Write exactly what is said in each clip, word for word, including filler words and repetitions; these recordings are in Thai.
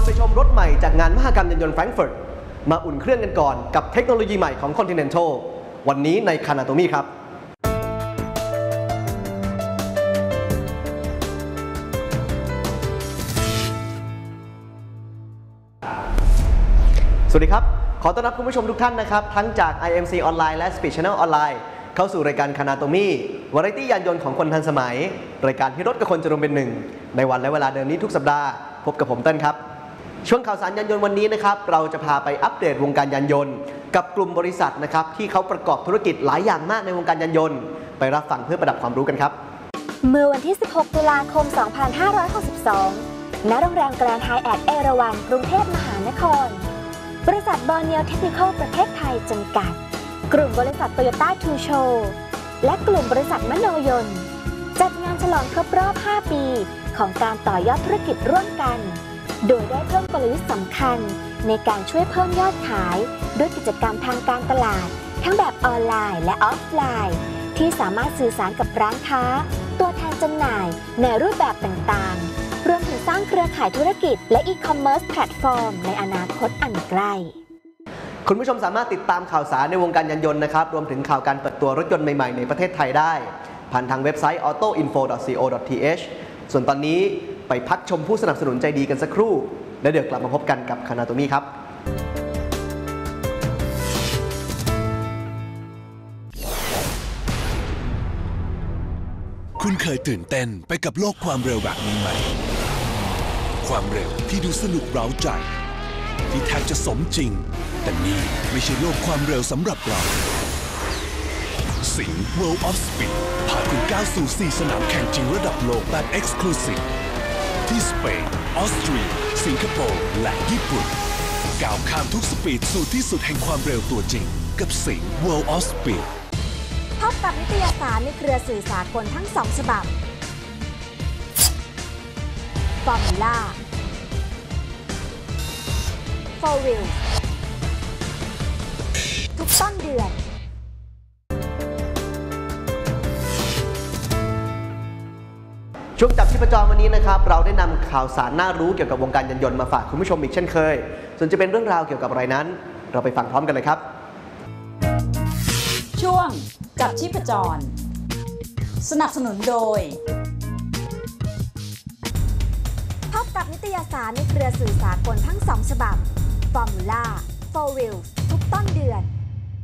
อนไปชมรถใหม่จากงานมหกรรมยานยนต์แฟรงก์เฟิร์ตมาอุ่นเครื่องกันก่อนกับเทคโนโลยีใหม่ของ Continental วันนี้ในคานาโตมี่ครับสวัสดีครับขอต้อนรับคุณผู้ชมทุกท่านนะครับทั้งจาก ไอ เอ็ม ซี ออนไลน์และ Speed Channel ออนไลน์เข้าสู่รายการคานาโตมี่วาไรตี้ยานยนต์ของคนทันสมัยรายการที่รถกับคนจะรวมเป็นหนึ่งในวันและเวลาเดิมนี้ทุกสัปดาห์พบกับผมเต้นครับช่วงข่าวสารยานยนต์วันนี้นะครับเราจะพาไปอัปเดตวงการยานยนต์กับกลุ่มบริษัทนะครับที่เขาประกอบธุรกิจหลายอย่างมากในวงการยานยนต์ไปรับฟังเพื่อประดับความรู้กันครับเมื่อวันที่สิบหกตุลาคมสองพันห้าร้อยหกสิบสองณโรงแรมแกรนด์ไฮแอทเอราวัณกรุงเทพมหานครบริษัทบอร์เนียลเทคนิคอลประเทศไทยจำกัดกลุ่มบริษัทโตโยต้าทูโชว์และกลุ่มบริษัทมโนยนต์จัดงานฉลองครบรอบห้าปีของการต่อยอดธุรกิจร่วมกันโดยได้เพิ่มกลยุทธ์สำคัญในการช่วยเพิ่มยอดขายด้วยกิจกรรมทางการตลาดทั้งแบบออนไลน์และออฟไลน์ที่สามารถสื่อสารกับร้านค้าตัวแทนจำหน่ายในรูปแบบต่างๆรวมถึงสร้างเครือข่ายธุรกิจและอีคอมเมิร์ซแพลตฟอร์มในอนาคตอันใกล้คุณผู้ชมสามารถติดตามข่าวสารในวงการยานยนต์นะครับรวมถึงข่าวการเปิดตัวรถยนต์ใหม่ๆในประเทศไทยได้ผ่านทางเว็บไซต์ ออโต้อินโฟ ดอท ซี โอ ดอท ที เอช ส่วนตอนนี้ไปพักชมผู้สนับสนุนใจดีกันสักครู่แล้วเดี๋ยวกลับมาพบกันกับคานาโตมี่ครับคุณเคยตื่นเต้นไปกับโลกความเร็วแบบนี้ไหมความเร็วที่ดูสนุกเร้าใจที่แทบจะสมจริงแต่นี่ไม่ใช่โลกความเร็วสำหรับเราสิงห์ World of Speed พาคุณก้าวสู่สี่สนามแข่งจริงระดับโลกแบบ Exclusive ที่สเปนออสเตรียสิงคโปร์และญี่ปุ่นก้าวข้ามทุกสปีดสู่ที่สุดแห่งความเร็วตัวจริงกับสิงห์ World of Speed พบกับนิตยสารในเครือสื่อสากลทั้งสองฉบับฟอร์มูล่าโฟร์วิลทุกต้นเดือนช่วงจับชีพจรวันนี้นะครับเราได้นำข่าวสารน่ารู้เกี่ยวกับวงการยานยนต์มาฝากคุณผู้ชมอีกเช่นเคยส่วนจะเป็นเรื่องราวเกี่ยวกับอะไรนั้นเราไปฟังพร้อมกันเลยครับช่วงจับชีพจรสนับสนุนโดยพบกับนิตยสารในเครือสื่อสากลทั้งสองฉบับฟอร์มูล่าโฟร์วิลทุกต้นเดือน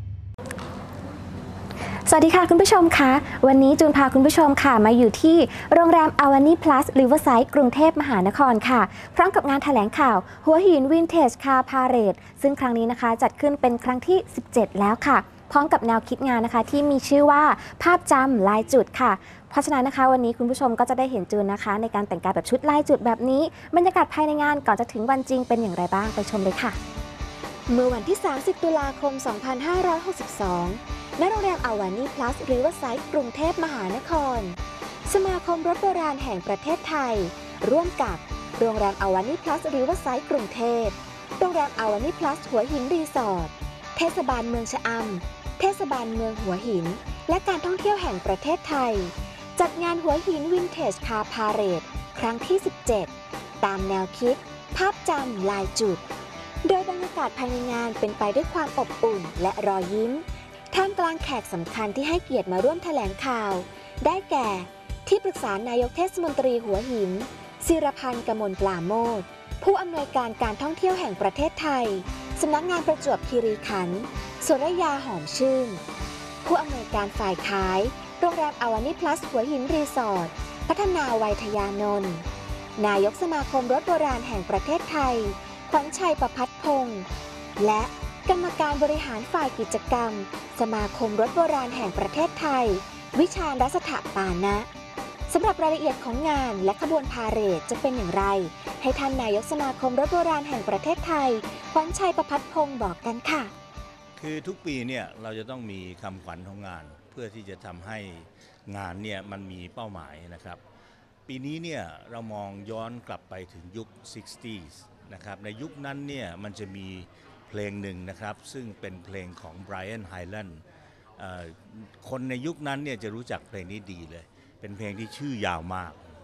สวัสดีค่ะคุณผู้ชมคะวันนี้จูนพาคุณผู้ชมค่ะมาอยู่ที่โรงแรมอาวานีพลัสริเวอร์ไซด์กรุงเทพมหานครค่ะพร้อมกับงานแถลงข่าวหัวหินวินเทจคาร์พาเรดซึ่งครั้งนี้นะคะจัดขึ้นเป็นครั้งที่สิบเจ็ดแล้วค่ะพร้อมกับแนวคิดงานนะคะที่มีชื่อว่าภาพจำลายจุดค่ะเพราะฉะนั้นนะคะวันนี้คุณผู้ชมก็จะได้เห็นจูนนะคะในการแต่งกายแบบชุดลายจุดแบบนี้บรรยากาศภายในงานก่อนจะถึงวันจริงเป็นอย่างไรบ้างไปชมเลยค่ะเมื่อวันที่สามสิบตุลาคมสองพันห้าร้อยหกสิบสองณโรงแรมอาวานีพลัสริเวอร์ไซด์กรุงเทพมหานครสมาคมรถโบราณแห่งประเทศไทยร่วมกับโรงแรมอาวานีพลัสริเวอร์ไซด์กรุงเทพโรงแรมอาวานีพลัสหัวหินรีสอร์ทเทศบาลเมืองชะอำเทศบาลเมืองหัวหินและการท่องเที่ยวแห่งประเทศไทยจัดงานหัวหินวินเทจคาร์พาเรดครั้งที่สิบเจ็ดตามแนวคิดภาพจำลายจุดโดยบรรยากาศภายในงานเป็นไปด้วยความอบอุ่นและรอยยิ้มท่ามกลางแขกสำคัญที่ให้เกียรติมาร่วมแถลงข่าวได้แก่ที่ปรึกษานายกเทศมนตรีหัวหินศิรพันธ์กมลปราโมชผู้อำนวยการการท่องเที่ยวแห่งประเทศไทยสำนักงานประจวบคีรีขันธ์สุรยาหอมชื่นผู้อำนวยการฝ่ายขายโรงแรมอาวานีพลัสหัวหินรีสอร์ทพัฒนาวัยทยานนท์นายกสมาคมรถโบราณแห่งประเทศไทยขวัญชัยประภัทรพงษ์และกรรมการบริหารฝ่ายกิจกรรมสมาคมรถโบราณแห่งประเทศไทยวิชาญรัศถปานะสำหรับรายละเอียดของงานและขบวนพาเหรดจะเป็นอย่างไรให้ท่านนายกสมาคมรถโบราณแห่งประเทศไทยขวัญชัยประภัทรพงษ์บอกกันค่ะคือทุกปีเนี่ยเราจะต้องมีคำขวัญของงานเพื่อที่จะทำให้งานเนี่ยมันมีเป้าหมายนะครับปีนี้เนี่ยเรามองย้อนกลับไปถึงยุค หกสิบ นะครับในยุคนั้นเนี่ยมันจะมีเพลงหนึ่งนะครับซึ่งเป็นเพลงของ Brian Hyland คนในยุคนั้นเนี่ยจะรู้จักเพลงนี้ดีเลยเป็นเพลงที่ชื่อยาวมาก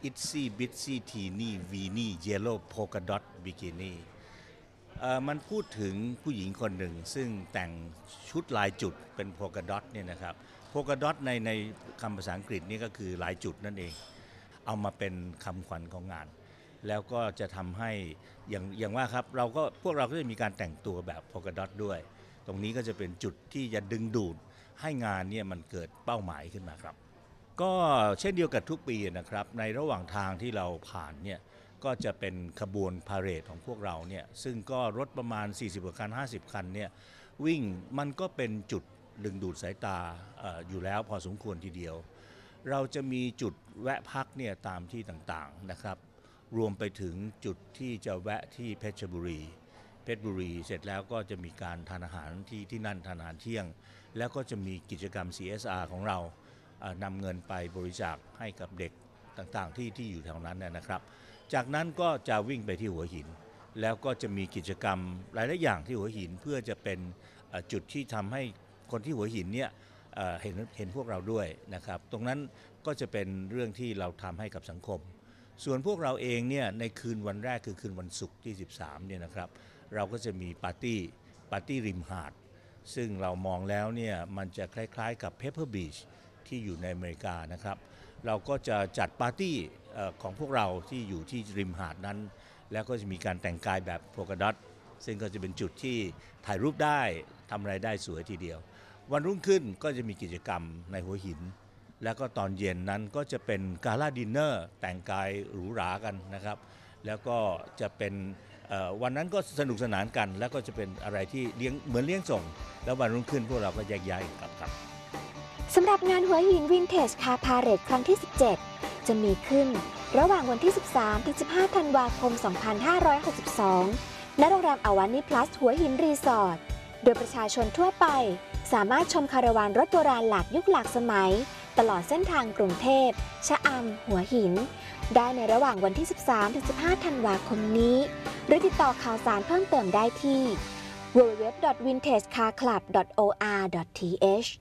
Itsy Bitsy Teeny Weeny Yellow Polka Dot Bikini มันพูดถึงผู้หญิงคนหนึ่งซึ่งแต่งชุดลายจุดเป็นโพกาดอทเนี่ยนะครับโพกาดอทในในคำภาษาอังกฤษนี่ก็คือลายจุดนั่นเองเอามาเป็นคำขวัญของงานแล้วก็จะทำให้อย่างอย่างว่าครับเราก็พวกเราก็จะมีการแต่งตัวแบบโพกาดอทด้วยตรงนี้ก็จะเป็นจุดที่จะดึงดูดให้งานเนี่ยมันเกิดเป้าหมายขึ้นมาครับก็เช่นเดียวกับทุกปีนะครับในระหว่างทางที่เราผ่านเนี่ยก็จะเป็นขบวนพาเหรดของพวกเราเนี่ยซึ่งก็รถประมาณสี่สิบกว่าคันห้าสิบคันเนี่ยวิ่งมันก็เป็นจุดดึงดูดสายตา อ, อยู่แล้วพอสมควรทีเดียวเราจะมีจุดแวะพักเนี่ยตามที่ต่างๆนะครับรวมไปถึงจุดที่จะแวะที่เพชรบุรีเพชรบุรีเสร็จแล้วก็จะมีการทานอาหารที่ที่นั่นทานอาหารเที่ยงแล้วก็จะมีกิจกรรม ซี เอส อาร์ ของเรานำเงินไปบริจาคให้กับเด็กต่างๆที่ที่อยู่แถวนั้นนะครับจากนั้นก็จะวิ่งไปที่หัวหินแล้วก็จะมีกิจกรรมหลายๆอย่างที่หัวหินเพื่อจะเป็นจุดที่ทำให้คนที่หัวหินเนี่ยเห็นเห็นพวกเราด้วยนะครับตรงนั้นก็จะเป็นเรื่องที่เราทำให้กับสังคมส่วนพวกเราเองเนี่ยในคืนวันแรกคือคืนวันศุกร์ที่สิบสามเนี่ยนะครับเราก็จะมีปาร์ตี้ปาร์ตี้ริมหาดซึ่งเรามองแล้วเนี่ยมันจะคล้ายๆกับเพปเปอร์บีชที่อยู่ในอเมริกานะครับเราก็จะจัดปาร์ตี้ของพวกเราที่อยู่ที่ริมหาดนั้นแล้วก็จะมีการแต่งกายแบบโพกาดอทซึ่งก็จะเป็นจุดที่ถ่ายรูปได้ทำอะไรได้สวยทีเดียววันรุ่งขึ้นก็จะมีกิจกรรมในหัวหินแล้วก็ตอนเย็นนั้นก็จะเป็นกาล่าดินเนอร์แต่งกายหรูหรากันนะครับแล้วก็จะเป็นวันนั้นก็สนุกสนานกันแล้วก็จะเป็นอะไรที่เลี้ยงเหมือนเลี้ยงส่งแล้ววันรุ่งขึ้นพวกเราก็แยกย้ายกลับครับสำหรับงานหัวหินวินเทจคาร์พาเหรดครั้งที่สิบเจ็ดจะมีขึ้นระหว่างวันที่สิบสามถึงสิบห้าธันวาคมสองพันห้าร้อยหกสิบสองณโรงแรมอวานิพลัสหัวหินรีสอร์ทโดยประชาชนทั่วไปสามารถชมคาราวานรถโบราณหลากยุคหลากสมัยตลอดเส้นทางกรุงเทพชะอำหัวหินได้ในระหว่างวันที่สิบสามถึงสิบห้าธันวาคมนี้หรือติดต่อข่าวสารเพิ่มเติมได้ที่ ดับเบิลยู ดับเบิลยู ดับเบิลยู ดอท วินเทจคาร์คลับ ดอท โอ อาร์ ดอท ที เอช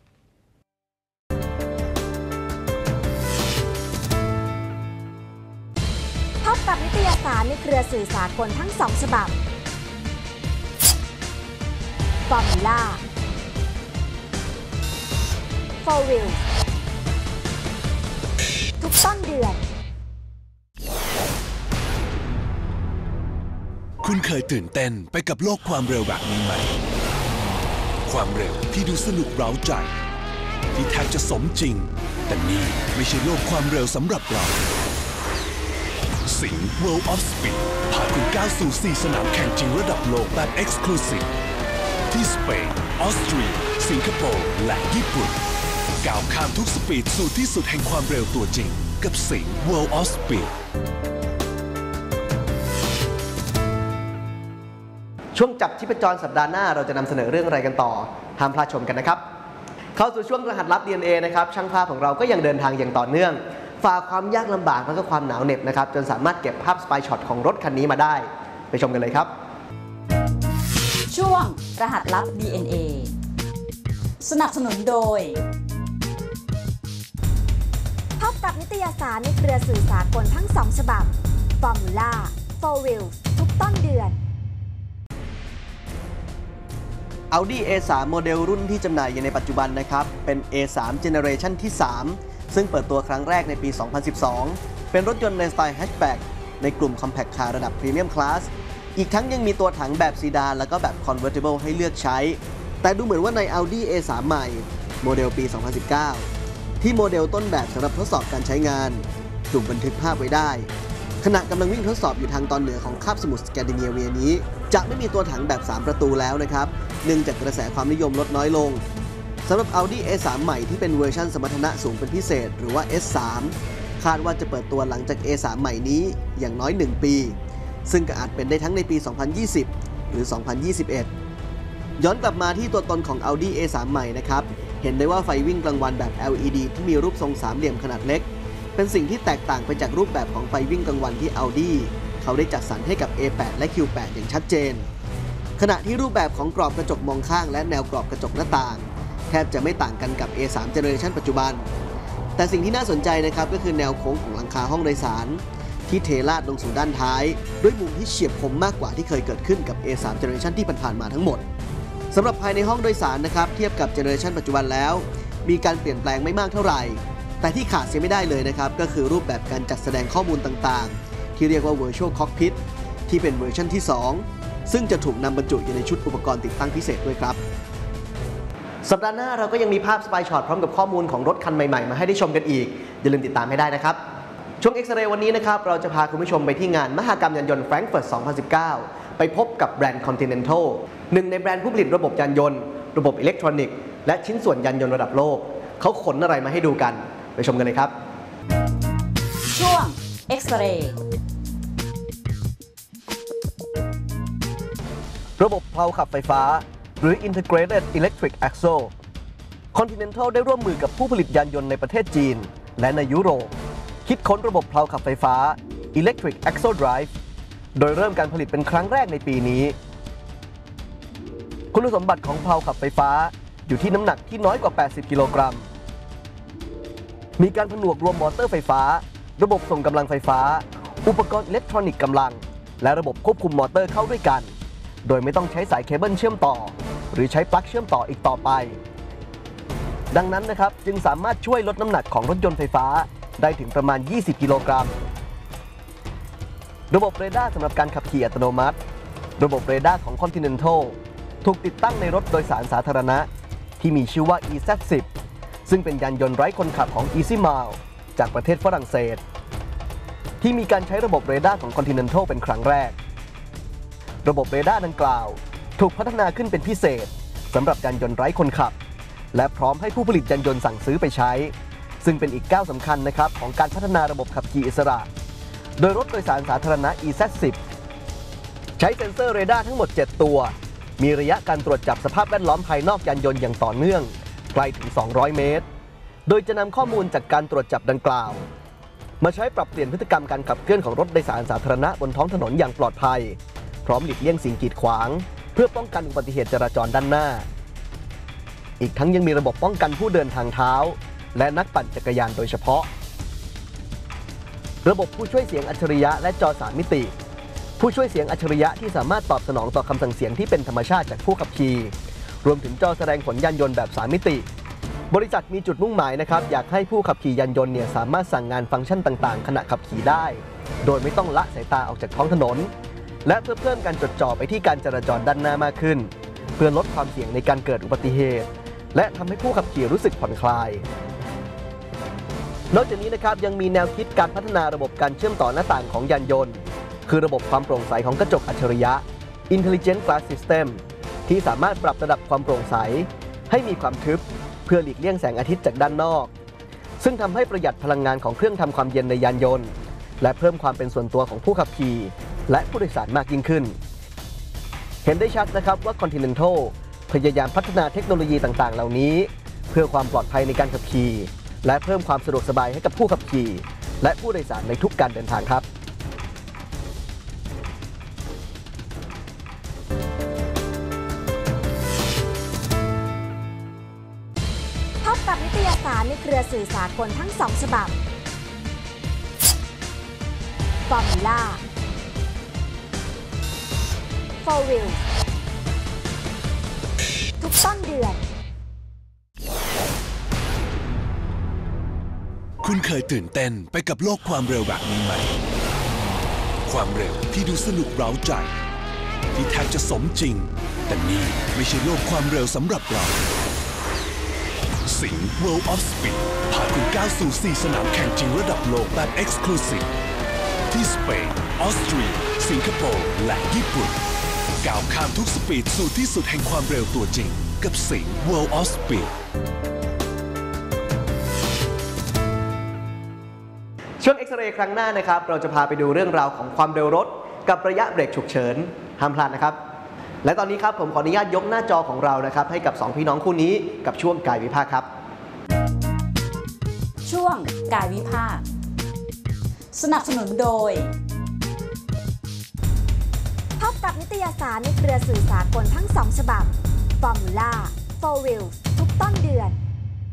พบกับนิตยสารในเครือสื่อสากลทั้งสองฉบับ Formula โฟร์ วิล ทุกต้นเดือนคุณเคยตื่นเต้นไปกับโลกความเร็วแบบนี้ไหมความเร็วที่ดูสนุกเร้าใจที่แทบจะสมจริงแต่นี่ไม่ใช่โลกความเร็วสำหรับเราสิงห์ World of Speed พาคุณก้าวสู่สี่สนามแข่งจริงระดับโลกแบบ Exclusive ที่สเปนออสเตรียสิงคโปร์และญี่ปุ่นก้าวข้ามทุกสปีดสู่ที่สุดแห่งความเร็วตัวจริงกับสิงห์ World of Speed ช่วงจับชีพจรสัปดาห์หน้าเราจะนำเสนอเรื่องอะไรกันต่อห้ามพลาดชมกันนะครับเข้าสู่ช่วงรหัสลับ ดี เอ็น เอ นะครับช่างภาพของเราก็ยังเดินทางอย่างต่อเนื่องฝ่าความยากลำบากและก็ความหนาวเหน็บนะครับจนสามารถเก็บภาพสไปช็อตของรถคันนี้มาได้ไปชมกันเลยครับช่วงรหัสลับ ดี เอ็น เอ สนับสนุนโดยพบกับนิตยสารในเครือสื่อสากลทั้งสองฉบับ Formula โฟร์ วิล ทุกต้นเดือน Audi เอ ทรี โมเดลรุ่นที่จำหน่ายอยู่ในปัจจุบันนะครับเป็น เอ ทรี Generation ที่ สาม ซึ่งเปิดตัวครั้งแรกในปี สองพันสิบสอง เป็นรถยนต์ในสไตล์แฮชแบ็กในกลุ่ม Compact Car ระดับ Premium Class อีกทั้งยังมีตัวถังแบบซีดานและก็แบบ Convertible ให้เลือกใช้แต่ดูเหมือนว่าใน Audi เอ ทรี ใหม่โมเดลปี สองพันสิบเก้า ที่โมเดลต้นแบบสำหรับทดสอบการใช้งานถูกบันทึกภาพไว้ได้ขณะกำลังวิ่งทดสอบอยู่ทางตอนเหนือของคาบสมุทรสแกนดิเนเวียนี้จะไม่มีตัวถังแบบสามประตูแล้วนะครับเนื่องจากกระแสความนิยมลดน้อยลงสำหรับ Audi เอ ทรี ใหม่ที่เป็นเวอร์ชันสมรรถนะสูงเป็นพิเศษหรือว่า เอส ทรี คาดว่าจะเปิดตัวหลังจาก เอ ทรี ใหม่นี้อย่างน้อยหนึ่งปีซึ่งก็อาจเป็นได้ทั้งในปี สองพันยี่สิบ หรือ สองพันยี่สิบเอ็ด ย้อนกลับมาที่ตัวตนของ Audi เอ ทรี ใหม่นะครับเห็นได้ว่าไฟวิ่งกลางวันแบบ แอล อี ดี ที่มีรูปทรงสามเหลี่ยมขนาดเล็กเป็นสิ่งที่แตกต่างไปจากรูปแบบของไฟวิ่งกลางวันที่ Audi เขาได้จัดสรรให้กับ เอ แปด และ คิว แปด อย่างชัดเจนขณะที่รูปแบบของกรอบกระจกมองข้างและแนวกรอบกระจกหน้าต่างแทบจะไม่ต่างกันกับ เอ ทรี Generation ปัจจุบันแต่สิ่งที่น่าสนใจนะครับก็คือแนวโค้งของหลังคาห้องโดยสารที่เทราดลงสู่ด้านท้ายด้วยมุมที่เฉียบคมมากกว่าที่เคยเกิดขึ้นกับ เอ สาม Generation ที่ผ่านๆมาทั้งหมดสำหรับภายในห้องโดยสารนะครับเทียบกับ Generation ปัจจุบันแล้วมีการเปลี่ยนแปลงไม่มากเท่าไหร่แต่ที่ขาดเสียไม่ได้เลยนะครับก็คือรูปแบบการจัดแสดงข้อมูลต่างๆที่เรียกว่า Virtual Cockpit ที่เป็นเวอร์ชันที่สองซึ่งจะถูกนำบรรจุอยู่ในชุดอุปกรณ์ติดตั้งพิเศษด้วยครับสัปดาห์หน้าเราก็ยังมีภาพสปายช็อตพร้อมกับข้อมูลของรถคันใหม่ๆมาให้ได้ชมกันอีกอย่าลืมติดตามให้ได้นะครับช่วงเอ็กซเรย์วันนี้นะครับเราจะพาคุณผู้ชมไปที่งานมหกรรมยานยนต์แฟรงก์เฟิร์ต สองพันสิบเก้า ไปพบกับแบรนด์ Continental หนึ่งในแบรนด์ผู้ผลิตระบบยานยนต์ระบบอิเล็กทรอนิกส์และชิ้นส่วนยานยนต์ระดับโลกเขาขนอะไรมาให้ดูกันไปชมกันเลยครับช่วงเอ็กซเรย์ระบบเพลาขับไฟฟ้าหรือ Integrated Electric Axle Continental ได้ร่วมมือกับผู้ผลิตยานยนต์ในประเทศจีนและในยุโรปคิดค้นระบบเพลาขับไฟฟ้า Electric Axle Drive โดยเริ่มการผลิตเป็นครั้งแรกในปีนี้คุณสมบัติของเพลาขับไฟฟ้าอยู่ที่น้ำหนักที่น้อยกว่าแปดสิบกิโลกรัมมีการผนวกรวมมอเตอร์ไฟฟ้าระบบส่งกำลังไฟฟ้าอุปกรณ์อิเล็กทรอนิกส์กำลังและระบบควบคุมมอเตอร์เข้าด้วยกันโดยไม่ต้องใช้สายเคเบิลเชื่อมต่อหรือใช้ปลั๊กเชื่อมต่ออีกต่อไปดังนั้นนะครับจึงสามารถช่วยลดน้ำหนักของรถยนต์ไฟฟ้าได้ถึงประมาณยี่สิบกิโลกรัมระบบเรดาร์สำหรับการขับขี่อัตโนมัติระบบเรดาร์ของ Continental ถูกติดตั้งในรถโดยสารสาธารณะที่มีชื่อว่า อี แซด สิบ ซึ่งเป็นยานยนต์ไร้คนขับของ Easy Mile จากประเทศฝรั่งเศสที่มีการใช้ระบบเรดาร์ของ Continental เป็นครั้งแรกระบบเรดาร์ดังกล่าวถูกพัฒนาขึ้นเป็นพิเศษสำหรับยานยนต์ไร้คนขับและพร้อมให้ผู้ผลิตยานยนต์สั่งซื้อไปใช้ซึ่งเป็นอีกก้าวสำคัญนะครับของการพัฒนาระบบขับขี่อิสระโดยรถโดยสารสาธารณะ อี แซด สิบ ใช้เซ็นเซอร์เรดาร์ทั้งหมดเจ็ดตัวมีระยะการตรวจจับสภาพแวดล้อมภายนอกยานยนต์อย่างต่อเนื่องไกลถึงสองร้อยเมตรโดยจะนำข้อมูลจากการตรวจจับดังกล่าวมาใช้ปรับเปลี่ยนพฤติกรรมการขับเคลื่อนของรถโดยสารสาธารณะบนท้องถนนอย่างปลอดภัยพร้อมหลีกเลี่ยงสิ่งกีดขวางเพื่อป้องกันอุบัติเหตุจราจรด้านหน้าอีกทั้งยังมีระบบป้องกันผู้เดินทางเท้าและนักปั่นจักรยานโดยเฉพาะระบบผู้ช่วยเสียงอัจฉริยะและจอสามมิติผู้ช่วยเสียงอัจฉริยะที่สามารถตอบสนองต่อคำสั่งเสียงที่เป็นธรรมชาติจากผู้ขับขี่รวมถึงจอแสดงผลยานยนต์แบบสามมิติบริษัทมีจุดมุ่งหมายนะครับอยากให้ผู้ขับขี่ยานยนต์เนี่ยสามารถสั่งงานฟังก์ชันต่างๆขณะขับขี่ได้โดยไม่ต้องละสายตาออกจากท้องถนนและเพื่อเพิ่มการจดจ่อไปที่การจราจรด้านหน้ามากขึ้นเพื่อลดความเสี่ยงในการเกิดอุบัติเหตุและทำให้ผู้ขับขี่รู้สึกผ่อนคลายนอกจากนี้นะครับยังมีแนวคิดการพัฒนาระบบการเชื่อมต่อหน้าต่างของยานยนต์คือระบบความโปร่งใสของกระจกอัจฉริยะ Intelligent Glass System ที่สามารถปรับระดับความโปร่งใสให้มีความทึบเพื่อหลีกเลี่ยงแสงอาทิตย์จากด้านนอกซึ่งทำให้ประหยัดพลังงานของเครื่องทำความเย็นในยานยนต์และเพิ่มความเป็นส่วนตัวของผู้ขับขี่และผู้โดยสารมากยิ่งขึ้นเห็นได้ชัดนะครับว่า Continental พยายามพัฒนาเทคโนโลยีต่างๆเหล่านี้เพื่อความปลอดภัยในการขับขี่และเพิ่มความสะดวกสบายให้กับผู้ขับขี่และผู้โดยสารในทุกการเดินทางครับพบกับนิตยสารในเครือสื่อสากลทั้งสองฉบับ Formula Four Wheels ทุกต้นเดือนคุณเคยตื่นเต้นไปกับโลกความเร็วแบบนี้ไหมความเร็วที่ดูสนุกเร้าใจที่แทบจะสมจริงแต่นี่ไม่ใช่โลกความเร็วสำหรับเราสิงห์ World of Speed พาคุณก้าวสู่สี่สนามแข่งจริงระดับโลกแบบ Exclusive ที่สเปนออสเตรียสิงคโปร์และญี่ปุ่นก้าวข้ามทุกสปีดสู่ที่สุดแห่งความเร็วตัวจริงกับสิงห์ World of Speed ช่วงเอ็กซเรย์ครั้งหน้านะครับเราจะพาไปดูเรื่องราวของความเร็วรถกับระยะเบรกฉุกเฉินห้ามพลาดนะครับและตอนนี้ครับผมขออนุญาตยกหน้าจอของเรานะครับให้กับสองพี่น้องคู่นี้กับช่วงกายวิภาคครับช่วงกายวิภาคสนับสนุนโดยพบกับนิตยสารในเครือสื่อสากลทั้งสองฉบับ Formula Four Wheels ทุกต้นเดือน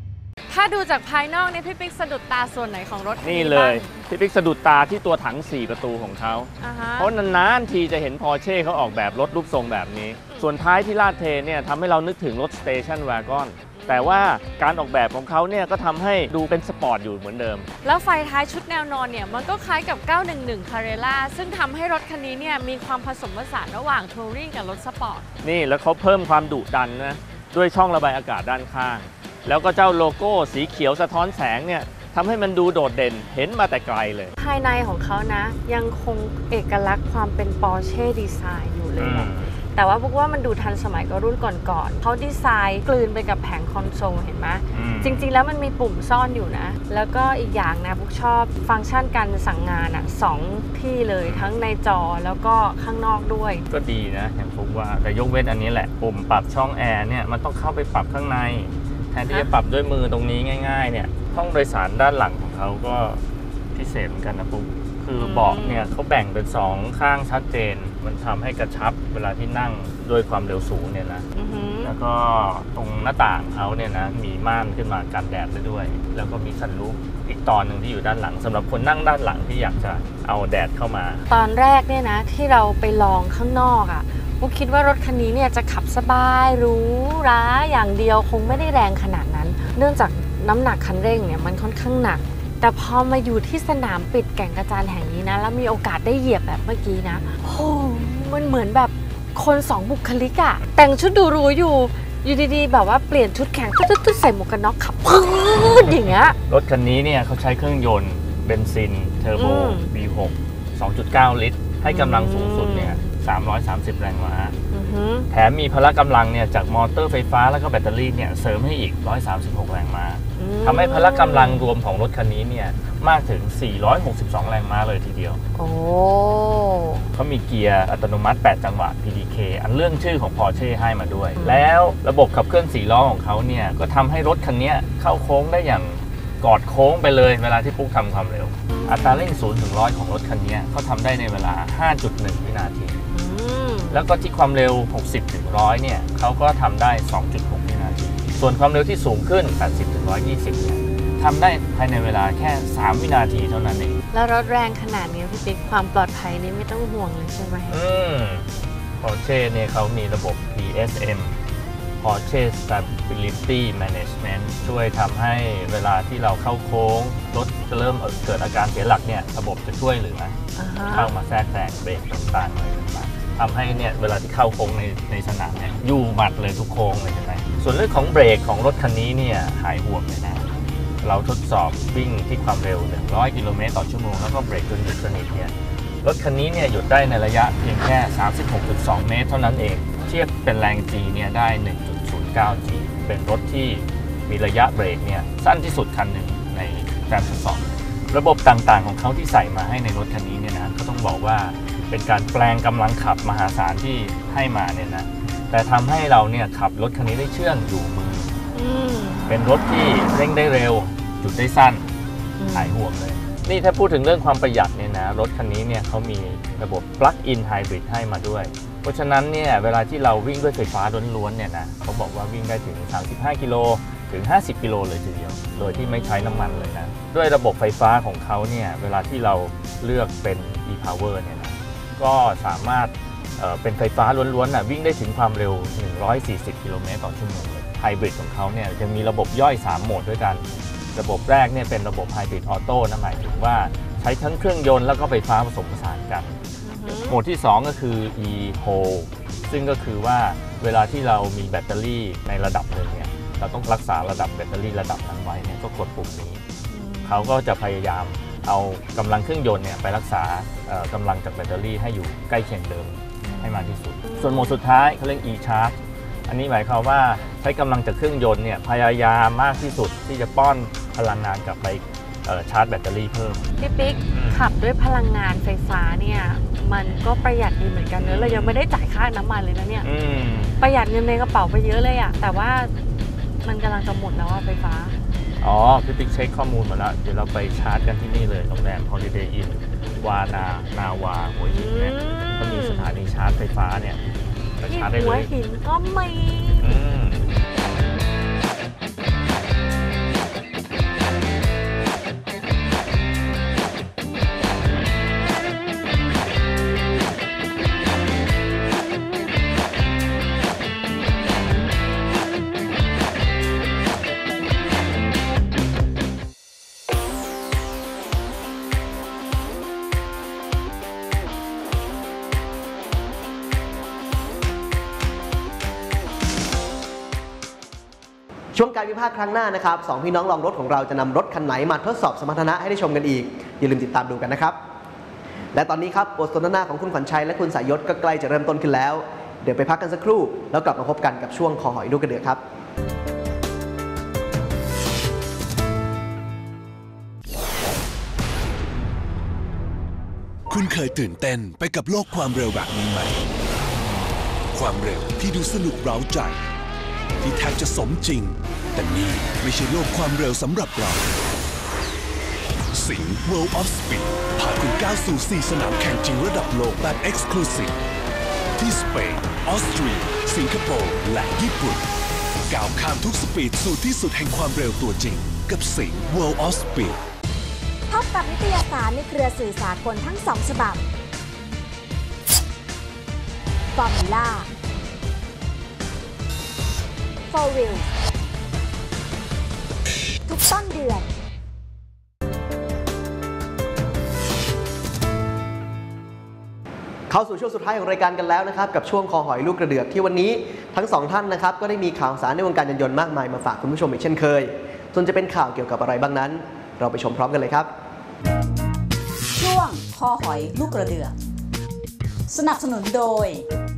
ถ้าดูจากภายนอกเนี่ยพี่ปิ๊กสะดุดตาส่วนไหนของรถคันี่บ้างเลยพี่ปิ๊กสะดุดตาที่ตัวถังสี่ประตูของเขาอ่าฮะเพราะนานๆทีจะเห็น Porsche เขาออกแบบรถรูปทรงแบบนี้ ส่วนท้ายที่ลาดเทเนี่ยทำให้เรานึกถึงรถ Station Wagon แต่ว่าการออกแบบของเขาเนี่ยก็ทำให้ดูเป็นสปอร์ตอยู่เหมือนเดิมแล้วไฟท้ายชุดแนวนอนเนี่ยมันก็คล้ายกับ เก้าหนึ่งหนึ่ง Carrera ซึ่งทำให้รถคันนี้เนี่ยมีความผสมผสานระหว่างทัวริงกับรถสปอร์ตนี่แล้วเขาเพิ่มความดุดันนะด้วยช่องระบายอากาศด้านข้าง แล้วก็เจ้าโลโก้สีเขียวสะท้อนแสงเนี่ยทำให้มันดูโดดเด่นเห็นมาแต่ไกลเลยภายในของเขานะยังคงเอกลักษณ์ความเป็น Porsche ดีไซน์อยู่เลยแหละแต่ว่าพวกว่ามันดูทันสมัยกว่ารุ่นก่อนๆเขาดีไซน์กลืนไปกับแผงคอนโซลเห็นไหมอืมจริงๆแล้วมันมีปุ่มซ่อนอยู่นะ แล้วก็อีกอย่างนะพวกชอบฟังก์ชันการสั่งงานอ่ะสองที่เลยทั้งในจอแล้วก็ข้างนอกด้วยก็ดีนะอย่างผมว่าแต่ยกเว้นอันนี้แหละปุ่มปรับช่องแอร์เนี่ยมันต้องเข้าไปปรับข้างในแทนที่จะปรับด้วยมือตรงนี้ง่ายๆเนี่ยห้องโดยสารด้านหลังของเขาก็พิเศษเหมือนกันนะปุ๊บคือเบาะเนี่ยเขาแบ่งเป็นสองข้างชัดเจนมันทำให้กระชับเวลาที่นั่งด้วยความเร็วสูงเนี่ยนะอือหือแล้วก็ตรงหน้าต่างเขาเนี่ยนะมีม่านขึ้นมากันแดดได้ด้วย แล้วก็มีซันรูฟอีกตอนหนึ่งที่อยู่ด้านหลังสำหรับคนนั่งด้านหลังที่อยากจะเอาแดดเข้ามาตอนแรกเนี่ยนะที่เราไปลองข้างนอกอะ่ะพวกคิดว่ารถคันนี้เนี่ยจะขับสบายหรูหราอย่างเดียวคงไม่ได้แรงขนาดนั้น เนื่องจากน้ำหนักคันเร่งเนี่ยมันค่อนข้างหนัก แต่พอมาอยู่ที่สนามปิดแก่งกระจานแห่งนี้นะแล้วมีโอกาสได้เหยียบแบบเมื่อกี้นะโอ้มันเหมือนแบบคนสองบุคลิกอะแต่งชุดดูหรูอยู่อยู่ดีๆแบบว่าเปลี่ยนชุดแข่งตุ๊ดๆใส่หมวกกันน็อกขับพื้นอย่างเงี้ยรถคันนี้เนี่ยเขาใช้เครื่องยนต์เบนซินเทอร์โบอืมวี หก สองจุดเก้า ลิตร ให้กำลังสูงสุดเนี่ยสามร้อยสามสิบแรงม้าอือหือแถมมีพละกำลังเนี่ยจากมอเตอร์ไฟฟ้าแล้วก็แบตเตอรี่เนี่ยเสริมให้อีกหนึ่งร้อยสามสิบหกแรงม้าอืมทำให้พละกำลังรวมของรถคันนี้เนี่ยมากถึงสี่ร้อยหกสิบสองแรงม้าเลยทีเดียวโอ้เขามีเกียร์อัตโนมัติแปดจังหวะ พี ดี เค อันเรื่องชื่อของ Porsche ให้มาด้วย แล้วระบบขับเคลื่อนสี่ล้อของเขาเนี่ยก็ทำให้รถคันนี้เข้าโค้งได้อย่างกอดโค้งไปเลยเวลาที่ปุ๊กทำความเร็ว อัตราเร่งศูนย์ถึงร้อยของรถคันนี้เขาทำได้ในเวลา ห้าจุดหนึ่ง วินาทีอืมแล้วก็ที่ความเร็ว หกสิบถึงหนึ่งร้อย เนี่ยเขาก็ทำได้ สองจุดหก วินาที ส่วนความเร็วที่สูงขึ้น แปดสิบถึงหนึ่งร้อยยี่สิบ เนี่ยทำได้ภายในเวลาแค่ สาม วินาทีเท่านั้นเองแล้วรถแรงขนาดนี้พี่ปิ๊กความปลอดภัยนี่ไม่ต้องห่วงเลยใช่ไหมอืม Porsche เนี่ยเขามีระบบ พี เอส เอ็ม Porsche Stability Management ช่วยทำให้เวลาที่เราเข้าโค้งรถจะเริ่มเกิดอาการเสียหลักเนี่ยระบบจะช่วยเหลืออ่าฮะเข้ามาแทรกแซงเบรกต่างๆอะไรต่างๆทำให้เนี่ยเวลาที่เข้าโค้งในในสนามเนี่ยอยู่หมัดเลยทุกโค้งเลยใช่ไหมส่วนเรื่องของเบรกของรถคันนี้เนี่ยหายห่วงเลยนะ เราทดสอบวิ่งที่ความเร็ว หนึ่งร้อย กิโลเมตรต่อชั่วโมงแล้วก็เบรกจนหยุดสนิทเนี่ยรถคันนี้เนี่ยหยุดได้ในระยะเพียงแค่ สามสิบหกจุดสอง เมตรเท่านั้นเอง เทียบเป็นแรง G เนี่ยได้ หนึ่งจุดศูนย์เก้า จี เป็นรถที่มีระยะเบรกเนี่ยสั้นที่สุดคันหนึ่งในการทดสอบระบบต่างๆของเขาที่ใส่มาให้ในรถคันนี้เนี่ยนะก็ต้องบอกว่าเป็นการแปลงกำลังขับมหาศาลที่ให้มาเนี่ยนะแต่ทำให้เราเนี่ยขับรถคันนี้ได้เชื่องอยู่มืออืมเป็นรถที่เร่งได้เร็วหยุดได้สั้นหายห่วงเลย นี่ถ้าพูดถึงเรื่องความประหยัดเนี่ยนะรถคันนี้เนี่ยเขามีระบบ Plug-in Hybrid ให้มาด้วย เพราะฉะนั้นเนี่ยเวลาที่เราวิ่งด้วยไฟฟ้าล้วนๆเนี่ยนะเขาบอกว่าวิ่งได้ถึงสามสิบห้ากิโลถึงห้าสิบกิโลเลยทีเดียวโดยที่ไม่ใช้น้ำมันเลยนะด้วยระบบไฟฟ้าของเขาเนี่ยเวลาที่เราเลือกเป็น e-power เนี่ยนะก็สามารถเอ่อเป็นไฟฟ้าล้วนๆนะวิ่งได้ถึงความเร็วหนึ่งร้อยสี่สิบกิโลเมตรต่อชั่วโมงเลยไฮบริดของเขาเนี่ยยังมีระบบย่อยสามโหมดด้วยกันระบบแรกเนี่ยเป็นระบบไฮบริดออโต้นะหมายถึงว่าใช้ทั้งเครื่องยนต์แล้วก็ไฟฟ้าผสมผสานกันโหมดที่สองก็คือ e-hold ซึ่งก็คือว่าเวลาที่เรามีแบตเตอรี่ในระดับหนึ่งเนี่ยเราต้องรักษาระดับแบตเตอรี่ระดับนั้นไว้เนี่ยก็กดปุ่มนี้เขาก็จะพยายามเอากำลังเครื่องยนต์เนี่ยไปรักษากำลังจากแบตเตอรี่ให้อยู่ใกล้เคียงเดิมให้มากที่สุดส่วนโหมดสุดท้ายเขาเรียก e-charge อันนี้หมายความว่าใช้กำลังจากเครื่องยนต์เนี่ยพยายามมากที่สุดที่จะป้อนพลังงานกลับไปชาร์จแบตเตอรี่เพิ่มพี่ปิ๊กขับด้วยพลังงานไฟฟ้าเนี่ยมันก็ประหยัดดีเหมือนกันเนอะเรายังไม่ได้จ่ายค่าน้ำมันเลยนะเนี่ยประหยัดเงินในกระเป๋าไปเยอะเลยอะแต่ว่ามันกำลังจะหมดแล้วอะไฟฟ้าอ๋อพี่ปิ๊กเช็คข้อมูลหมดแล้วเดี๋ยวเราไปชาร์จกันที่นี่เลยโรงแรม Holiday Inn วานานาวาหัวหินเนี่ยก็มีสถานีชาร์จไฟฟ้าเนี่ยไปที่ชาร์จได้เลยหัวหินก็มีอืมช่วงการวิพากษ์ครั้งหน้านะครับสองพี่น้องลองรถของเราจะนำรถคันไหนมาทดสอบสมรรถนะให้ได้ชมกันอีกอย่าลืมติดตามดูกันนะครับและตอนนี้ครับบทสนทนาของคุณขวัญชัยและคุณสายยศก็ใกล้จะเริ่มต้นขึ้นแล้วเดี๋ยวไปพักกันสักครู่แล้วกลับมาพบกันกับช่วงคอหอยลูกกระเดือกครับคุณเคยตื่นเต้นไปกับโลกความเร็วแบบนี้ไหมความเร็วที่ดูสนุกเร้าใจที่แทบจะสมจริงแต่นี่ไม่ใช่โลกความเร็วสำหรับเราสิงห์ World of Speed พาคุณก้าวสู่สี่สนามแข่งจริงระดับโลกแบบ Exclusive ที่สเปนออสเตรียสิงคโปร์และญี่ปุ่นก้าวข้ามทุกสปีดสู่ที่สุดแห่งความเร็วตัวจริงกับสิงห์ World of Speed พบกับนิตยสารในเครือสื่อสากลทั้งสองฉบับ Formula Four Wheels ทุกต้นเดือนเข้าสู่ช่วงสุดท้ายของรายการกันแล้วนะครับกับช่วงคอหอยลูกกระเดือกที่วันนี้ทั้งสองท่านนะครับก็ได้มีข่าวสารในวงการยานยนต์มากมายมาฝากคุณผู้ชมอีกเช่นเคยส่วนจะเป็นข่าวเกี่ยวกับอะไรบ้างนั้นเราไปชมพร้อมกันเลยครับช่วงคอหอยลูกกระเดือกสนับสนุนโดย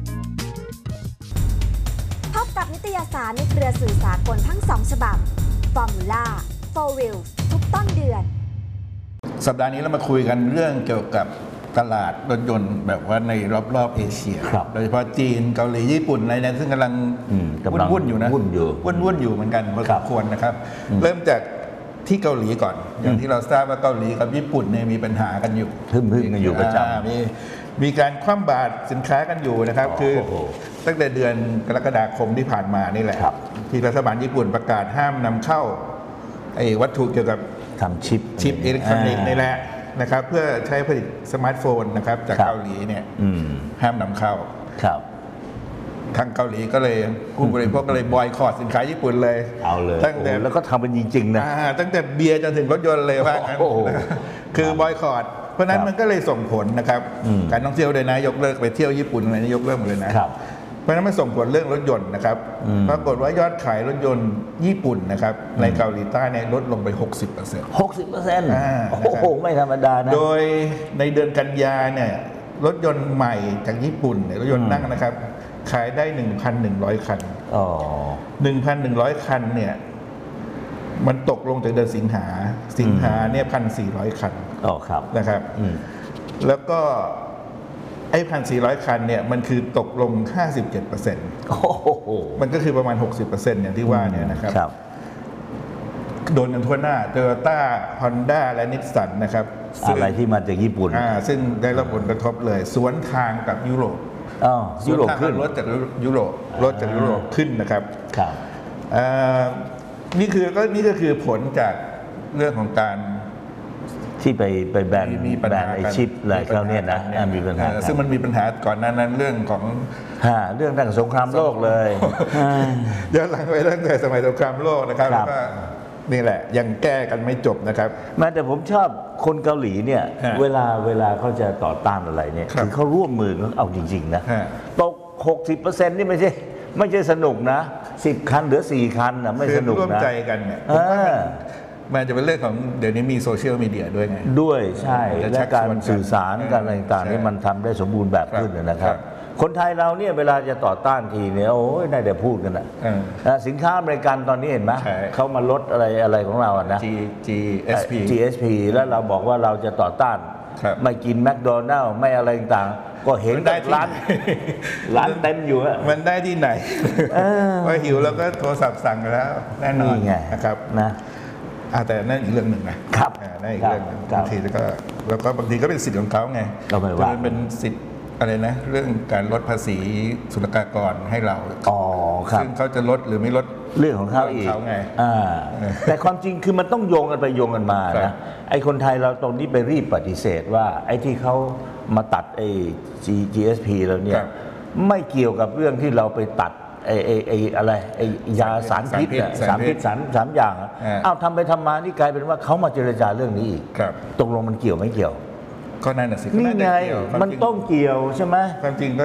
พบกับนิตยสารในเครือสื่อสากลทั้งสองฉบับ Formula Four Wheels ทุกต้นเดือนสัปดาห์นี้เรามาคุยกันเรื่องเกี่ยวกับตลาดรถยนต์แบบว่าในรอบๆเอเชียโดยเฉพาะจีนเกาหลีญี่ปุ่นอะไรนั้นซึ่งกำลังวุ่นๆอยู่นะวุ่นอยู่วุ่นๆอยู่เหมือนกันพอสมควรนะครับเริ่มจากที่เกาหลีก่อนอย่างที่เราทราบว่าเกาหลีกับญี่ปุ่นเนี่ยมีปัญหากันอยู่พึ่งๆกันอยู่ประจำมีมีการคว่ำบาตรสินค้ากันอยู่นะครับคือตั้งแต่เดือนกรกฎาคมที่ผ่านมานี่แหละที่รัฐบาลญี่ปุ่นประกาศห้ามนำเข้าไอ้วัตถุเกี่ยวกับทำชิปชิปอิเล็กทรอนิกส์นี่แหละนะครับเพื่อใช้ผลิตสมาร์ทโฟนนะครับจากเกาหลีเนี่ยห้ามนำเข้าทางเกาหลีก็เลยผู้บริโภคก็เลยบอยคอตสินค้าญี่ปุ่นเลยเอาเลยตั้งแต่แล้วก็ทำเป็นจริงๆนะตั้งแต่เบียร์จนถึงรถยนต์เลยว่างั้นคือบอยคอตเพราะนั้นมันก็เลยส่งผลนะครับการท่องเที่ยวเลยนะยกเลิกไปเที่ยวญี่ปุ่นอะไรนี่ยกเลิกหมดเลยนะเพราะนั้นมันส่งผลเรื่องรถยนต์นะครับปรากฏว่ายอดขายรถยนต์ญี่ปุ่นนะครับในเกาหลีใต้เนี่ยลดลงไป หกสิบเปอร์เซ็นต์หกสิบเปอร์เซ็นต์ โอ้โหไม่ธรรมดานะโดยในเดือนกันยาเนี่ยรถยนต์ใหม่จากญี่ปุ่นเนี่ยรถยนต์นั่งนะครับขายได้ หนึ่งพันหนึ่งร้อย คันอ๋อ หนึ่งพันหนึ่งร้อย คันเนี่ยมันตกลงจากเดือนสิงหาสิงหาเนี่ย หนึ่งพันสี่ร้อย คันอ๋อครับนะครับแล้วก็ไอ้ หนึ่งพันสี่ร้อย คันเนี่ยมันคือตกลง ห้าสิบเจ็ดเปอร์เซ็นต์ โอ้โหมันก็คือประมาณ หกสิบเปอร์เซ็นต์ อย่างที่ว่าเนี่ยนะครับโดนกันทั่วหน้า Toyota Honda และนิสสันนะครับอะไรที่มาจากญี่ปุ่นอ่าซึ่งได้รับผลกระทบเลยสวนทางกับยุโรปอ๋อยุโรปขึ้นรถจากยุโรปรถจากยุโรปขึ้นนะครับครับนี่คือก็นี่ก็คือผลจากเรื่องของการที่ไปไปแบนแบนไอชิปอะไรเขาเนี่ยนะมีปัญหาซึ่งมันมีปัญหาก่อนหน้านั้นเรื่องของเรื่องตั้งสงครามโลกเลยย้อนหลังไปตั้งแต่สมัยสงครามโลกนะครับแล้วก็นี่แหละยังแก้กันไม่จบนะครับแม้แต่ผมชอบคนเกาหลีเนี่ยเวลาเวลาเขาจะต่อต้านอะไรเนี่ยคือเขาร่วมมือเอาจริงๆนะตก หกสิบเปอร์เซ็นต์ นี่ไม่ใช่ไม่ใช่สนุกนะสิบคันเหลือสี่คันนะไม่สนุกนะร่วมใจกันเนี่ยมันจะเป็นเรื่องของเดี๋ยวนี้มีโซเชียลมีเดียด้วยไงด้วยใช่และการสื่อสารการอะไรต่างๆนี่มันทำได้สมบูรณ์แบบขึ้นนะครับคนไทยเราเนี่ยเวลาจะต่อต้านทีเนี่ยโอ้ยได้แต่พูดกันนะสินค้าอเมริกันตอนนี้เห็นไหมเขามาลดอะไรอะไรของเราอ่ะนะจี เอส พีจี เอส พี แล้วเราบอกว่าเราจะต่อต้านไม่กินแมคโดนัลล์ไม่อะไรต่างๆก็เห็นได้ร้านร้านเต็มอยู่อะมันได้ที่ไหนว่าหิวแล้วก็โทรศัพท์สั่งแล้วแน่นอนนะครับนะแต่นั่นอีกเรื่องหนึ่งนะครับนั่นอีกเรื่องบางทีก็แล้วก็บางทีก็เป็นสิทธิ์ของเขาไงมันเป็นสิทธิ์อะไรนะเรื่องการลดภาษีศุลกากรให้เราอ๋อครับซึ่งเขาจะลดหรือไม่ลดเรื่องของเขาอีกไงแต่ความจริงคือมันต้องโยงกันไปโยงกันมานะไอ้คนไทยเราตรงนี้ไปรีบปฏิเสธว่าไอ้ที่เขามาตัดไอ้ จี เอส พี แล้วเนี่ยไม่เกี่ยวกับเรื่องที่เราไปตัดไอ้ไอ้ไอ้อะไรไอ้ยาสารพิษอะสารพิษสารสามอย่างอ้าวทำไปทำมานี่กลายเป็นว่าเขามาเจรจาเรื่องนี้อีกตกลงมันเกี่ยวไม่เกี่ยวก็นั่นน่ะสินี่ไงมันต้องเกี่ยวใช่ไหมความจริงก็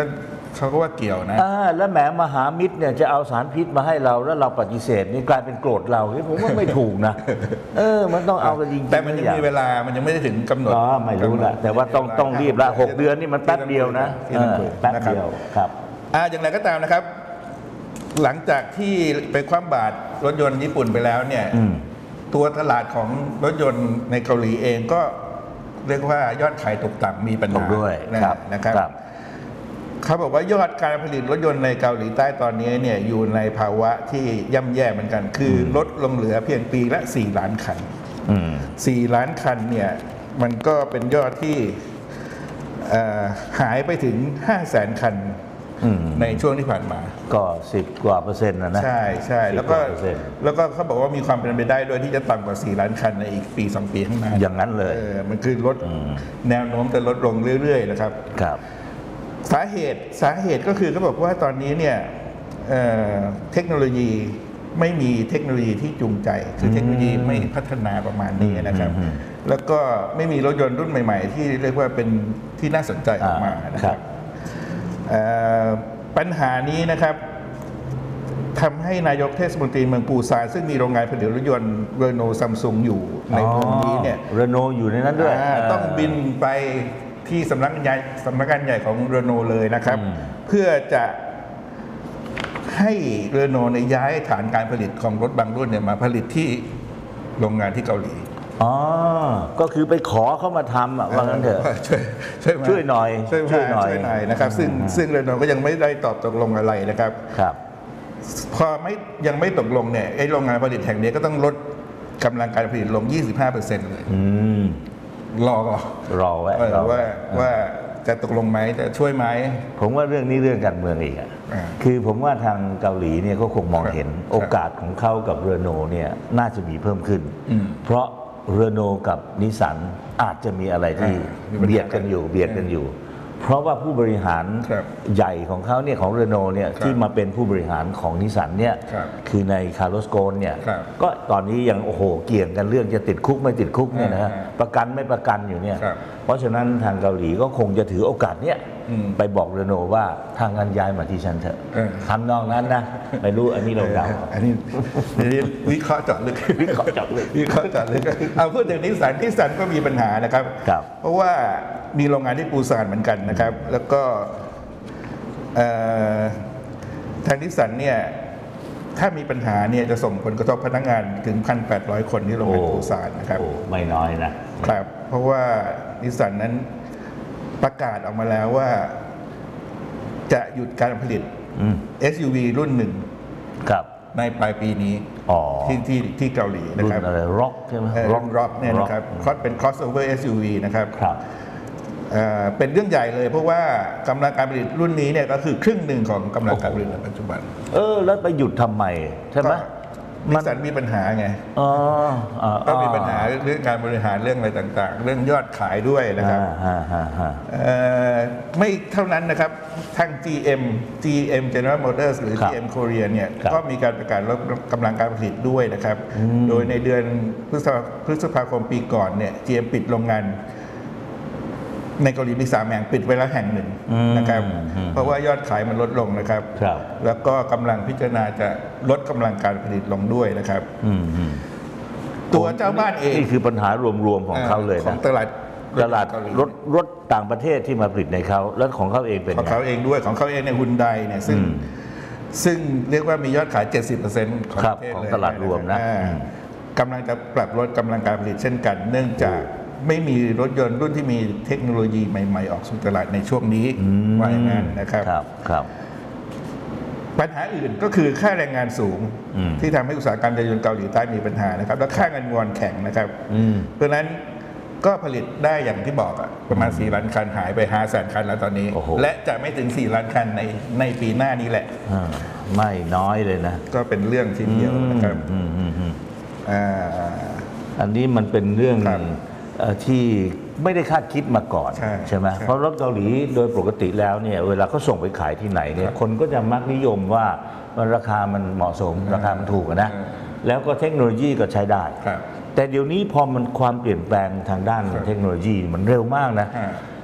เขาก็ว่าเกี่ยวนะอ่าแล้วแหมมหามิตรเนี่ยจะเอาสารพิษมาให้เราแล้วเราปฏิเสธนี่กลายเป็นโกรธเรานี่ผมว่าไม่ถูกนะ เออมันต้องเอากันจริงๆแต่มันยังมีเวลามันยังไม่ได้ถึงกำหนดอ๋อไม่รู้ละแต่ว่าต้องต้องรีบละหกเดือนนี่มันแป๊บเดียวนะที่ต้องคุยแป๊บนะครับเดียวครับอ่าอย่างไรก็ตามนะครับ หลังจากที่ไปคว่ำบาตรรถยนต์ญี่ปุ่นไปแล้วเนี่ยอืมตัวตลาดของรถยนต์ในเกาหลีเองก็เรียกว่ายอดขายตกต่ำมีปัญตหากด้วยนะครับ นะครับครับเขาบอกว่ายอดการผลิตรถยนต์ในเกาหลีใต้ตอนนี้เนี่ยอยู่ในภาวะที่ย่ำแย่เหมือนกัน คือลดลงเหลือเพียงปีละสี่ล้านคันอืมสี่ล้านคันเนี่ยมันก็เป็นยอดที่เอ่อหายไปถึงห้าแสนคันอืมในช่วงที่ผ่านมาก็สิบกว่าเปอร์เซ็นต์นะนะใช่ใช่แล้วก็สิบว่าเปอร์เซ็นต์แล้วก็เขาบอกว่ามีความเป็นไปได้ด้วยที่จะต่ำกว่าสี่ล้านคันในอีกปีสองปีข้างหน้าอย่างนั้นเลยออมันคือลดอืมแนวโน้มจะลดลงเรื่อยๆนะครับครับสาเหตุสาเหตุก็คือเขาบอกว่าตอนนี้เนี่ยเอ่อเทคโนโลยีไม่มีเทคโนโลยีที่จูงใจ คือเทคโนโลยีไม่พัฒนาประมาณนี้นะครับอืมแล้วก็ไม่มีรถยนต์รุ่นใหม่ ๆ ที่เรียกว่าเป็นที่น่าสนใจออกมาอ่านะคครัรับบ เอ่อปัญหานี้นะครับทำให้นายกเทศมนตรีเมืองปูซานซึ่งมีโรงงานผลิตรถยนต์เรโนซัมซุงอยู่ในเมืองนี้เนี่ยเรโนอยู่ในนั้นด้วยอ่าต้องบินไปที่สำนักงานใหญ่สำนักงานใหญ่ของเรโนเลยนะครับอืมเพื่อจะให้เรโนในยย้ายฐานการผลิตของรถบางรุ่นเนี่ยมาผลิตที่โรงงานที่เกาหลีอ๋อ ก็คือไปขอเขามาทำอ่ะว่างั้นเถอะช่วยช่วยมาช่วยหน่อยช่วยช่วยหน่อยช่วยหน่อยนะครับซึ่งซึ่งเรโนก็ยังไม่ได้ตอบตกลงอะไรนะครับครับพอไม่ยังไม่ตกลงเนี่ยไอ้โรงงานผลิตแห่งนี้ก็ต้องลดกำลังการผลิตลง ยี่สิบห้าเปอร์เซ็นต์ เลยอืมรอรอไว้เออรอไว้ว่าว่าจะตกลงไหมจะช่วยไหมผมว่าเรื่องนี้เรื่องการเมืองอีกอ่ะอ่าคือผมว่าทางเกาหลีเนี่ยก็คงมองครับเห็นครับโอกาสของเขากับเรโนเนี่ยน่าจะมีเพิ่มขึ้นอืมเพราะเรโนกับนิสสันอาจจะมีอะไรที่อ่ามีปัญหาเบียดกันอยู่เบียดกันอยู่ เพราะว่าผู้บริหารครับใหญ่ของเขาเนี่ยของเรโนเนี่ยครับที่มาเป็นผู้บริหารของนิสสันเนี่ยครับคือในคาร์ลอสโกนเนี่ยครับก็ตอนนี้ยังโอ้โหเกี่ยงกันเรื่องจะติดคุกไม่ติดคุกเนี่ยนะฮะอ่าประกันไม่ประกันอยู่เนี่ยครับเพราะฉะนั้นทางเกาหลีก็คงจะถือโอกาสเนี้ยอืมไปบอกเรโนว่าทางงานย้ายมาที่ฉันเถอะเออทำนองนั้นนะ ไม่รู้อันนี้เราเดาอันนี้อันนี้วิเคราะห์เจาะลึกวิเคราะห์เจาะลึกวิเคราะห์เจาะลึกเอาพูดถึงนิสสันนิสสันก็มีปัญหานะครับครับเพราะว่ามีโรงงานที่ปูซานเหมือนกันนะครับ แล้วก็เอ่อทางนิสสันเนี่ยถ้ามีปัญหาเนี่ยจะส่งผลกระทบพนักงานถึง หนึ่งพันแปดร้อย คนที่โรงงานปูซานนะครับโอ้ไม่น้อยนะครับ เพราะว่านิสสันนั้นประกาศออกมาแล้วว่า จะหยุดการผลิตอืมเอส ยู วี รุ่นหนึ่งครับในปลายปีนี้อ๋อที่ที่ที่เกาหลีนะรุ่คน รับอะไรร็อกใช่ไหมร็อกร็อกเนี่ยนะครับ Rock คอสเป็น crossover เอส ยู วี นะครับครับเอ่อเป็นเรื่องใหญ่เลย เพราะว่ากำลังการผลิตรุ่นนี้เนี่ยก็คือครึ่งหนึ่งของกำลังการผลิตในปัจจุบันเออ แล้วไปหยุดทำไมใช่ไหมนิสสันมีปัญหาไงอ๋ออ่าก็มีปัญหาเรื่องการบริหารเรื่องอะไรต่างๆ เรื่องยอดขายด้วยนะครับอ่าฮ่าฮ่าเอ่อไม่เท่านั้นนะครับทาง จี เอ็ม จี เอ็ม General Motors หรือครับจี เอ็ม Korea เนี่ยครับก็มีการประกาศลดกำลังการผลิตด้วยนะครับอืมโดยในเดือนพฤษภาพฤษภาคมปีก่อนเนี่ย จี เอ็ม ปิดโรงงาน ในเกาหลีมีสามแห่งปิดไว้แล้วแห่งหนึ่งอืมนะครับอืมเพราะว่ายอดขายมันลดลงนะครับครับแล้วก็กำลังพิจารณาจะลดกำลังการผลิตลงด้วยนะครับอืมอืมตัวเจ้าบ้านเองนี่คือปัญหารวมๆของเขาเลยขอนะงตลาดตลาดเกหลีรถรถต่างประเทศที่มาผลิตในเขาแล้วของเขาเองเป็นของไงเขาเองด้วยของเขาเองในฮุนไดเนี่ยซึ่งอืมซึ่งเรียกว่ามียอดขาย เจ็ดสิบเปอร์เซ็นต์ ของคปรับระเทศของเลยตลาดรวมนะอ่าอืมกำลังจะปรับลดกำลังการผลิตเช่นกัน เนื่องจากไม่มีรถยนต์รุ่นที่มีเทคโนโลยีใหม่ๆ ออกสู่ตลาดในช่วงนี้อืมว่าอย่างนั้นนะครับครับครับปัญหาอื่นก็คือค่าแรงงานสูงอืมที่ทำให้อุตสาหกรรมยานยนต์เกาหลีใต้มีปัญหานะครับ และค่าเงินวอนแข็งนะครับอืมเพราะฉะนั้นก็ผลิตได้อย่างที่บอกอะประมาณ สี่ล้านคันหายไปห้าแสนคันแล้วตอนนี้โอ้โหและจะไม่ถึง สี่ล้านคันในในปีหน้านี้แหละอ่าไม่น้อยเลยนะก็เป็นเรื่องทีเดียวนะครับอืมอืมอืมอ่าอันนี้มันเป็นเรื่องครับเอ่อที่ไม่ได้คาดคิดมาก่อนใช่ไหมใช่เพราะรถเกาหลีโดยปกติแล้วเนี่ยเวลาเขาส่งไปขายที่ไหนเนี่ยคนก็จะมักนิยมว่ามันราคามันเหมาะสมราคามันถูกอะนะเออแล้วก็เทคโนโลยีก็ใช้ได้ครับแต่เดี๋ยวนี้พอมันความเปลี่ยนแปลงทางด้านครับเทคโนโลยีมันเร็วมากนะอ่า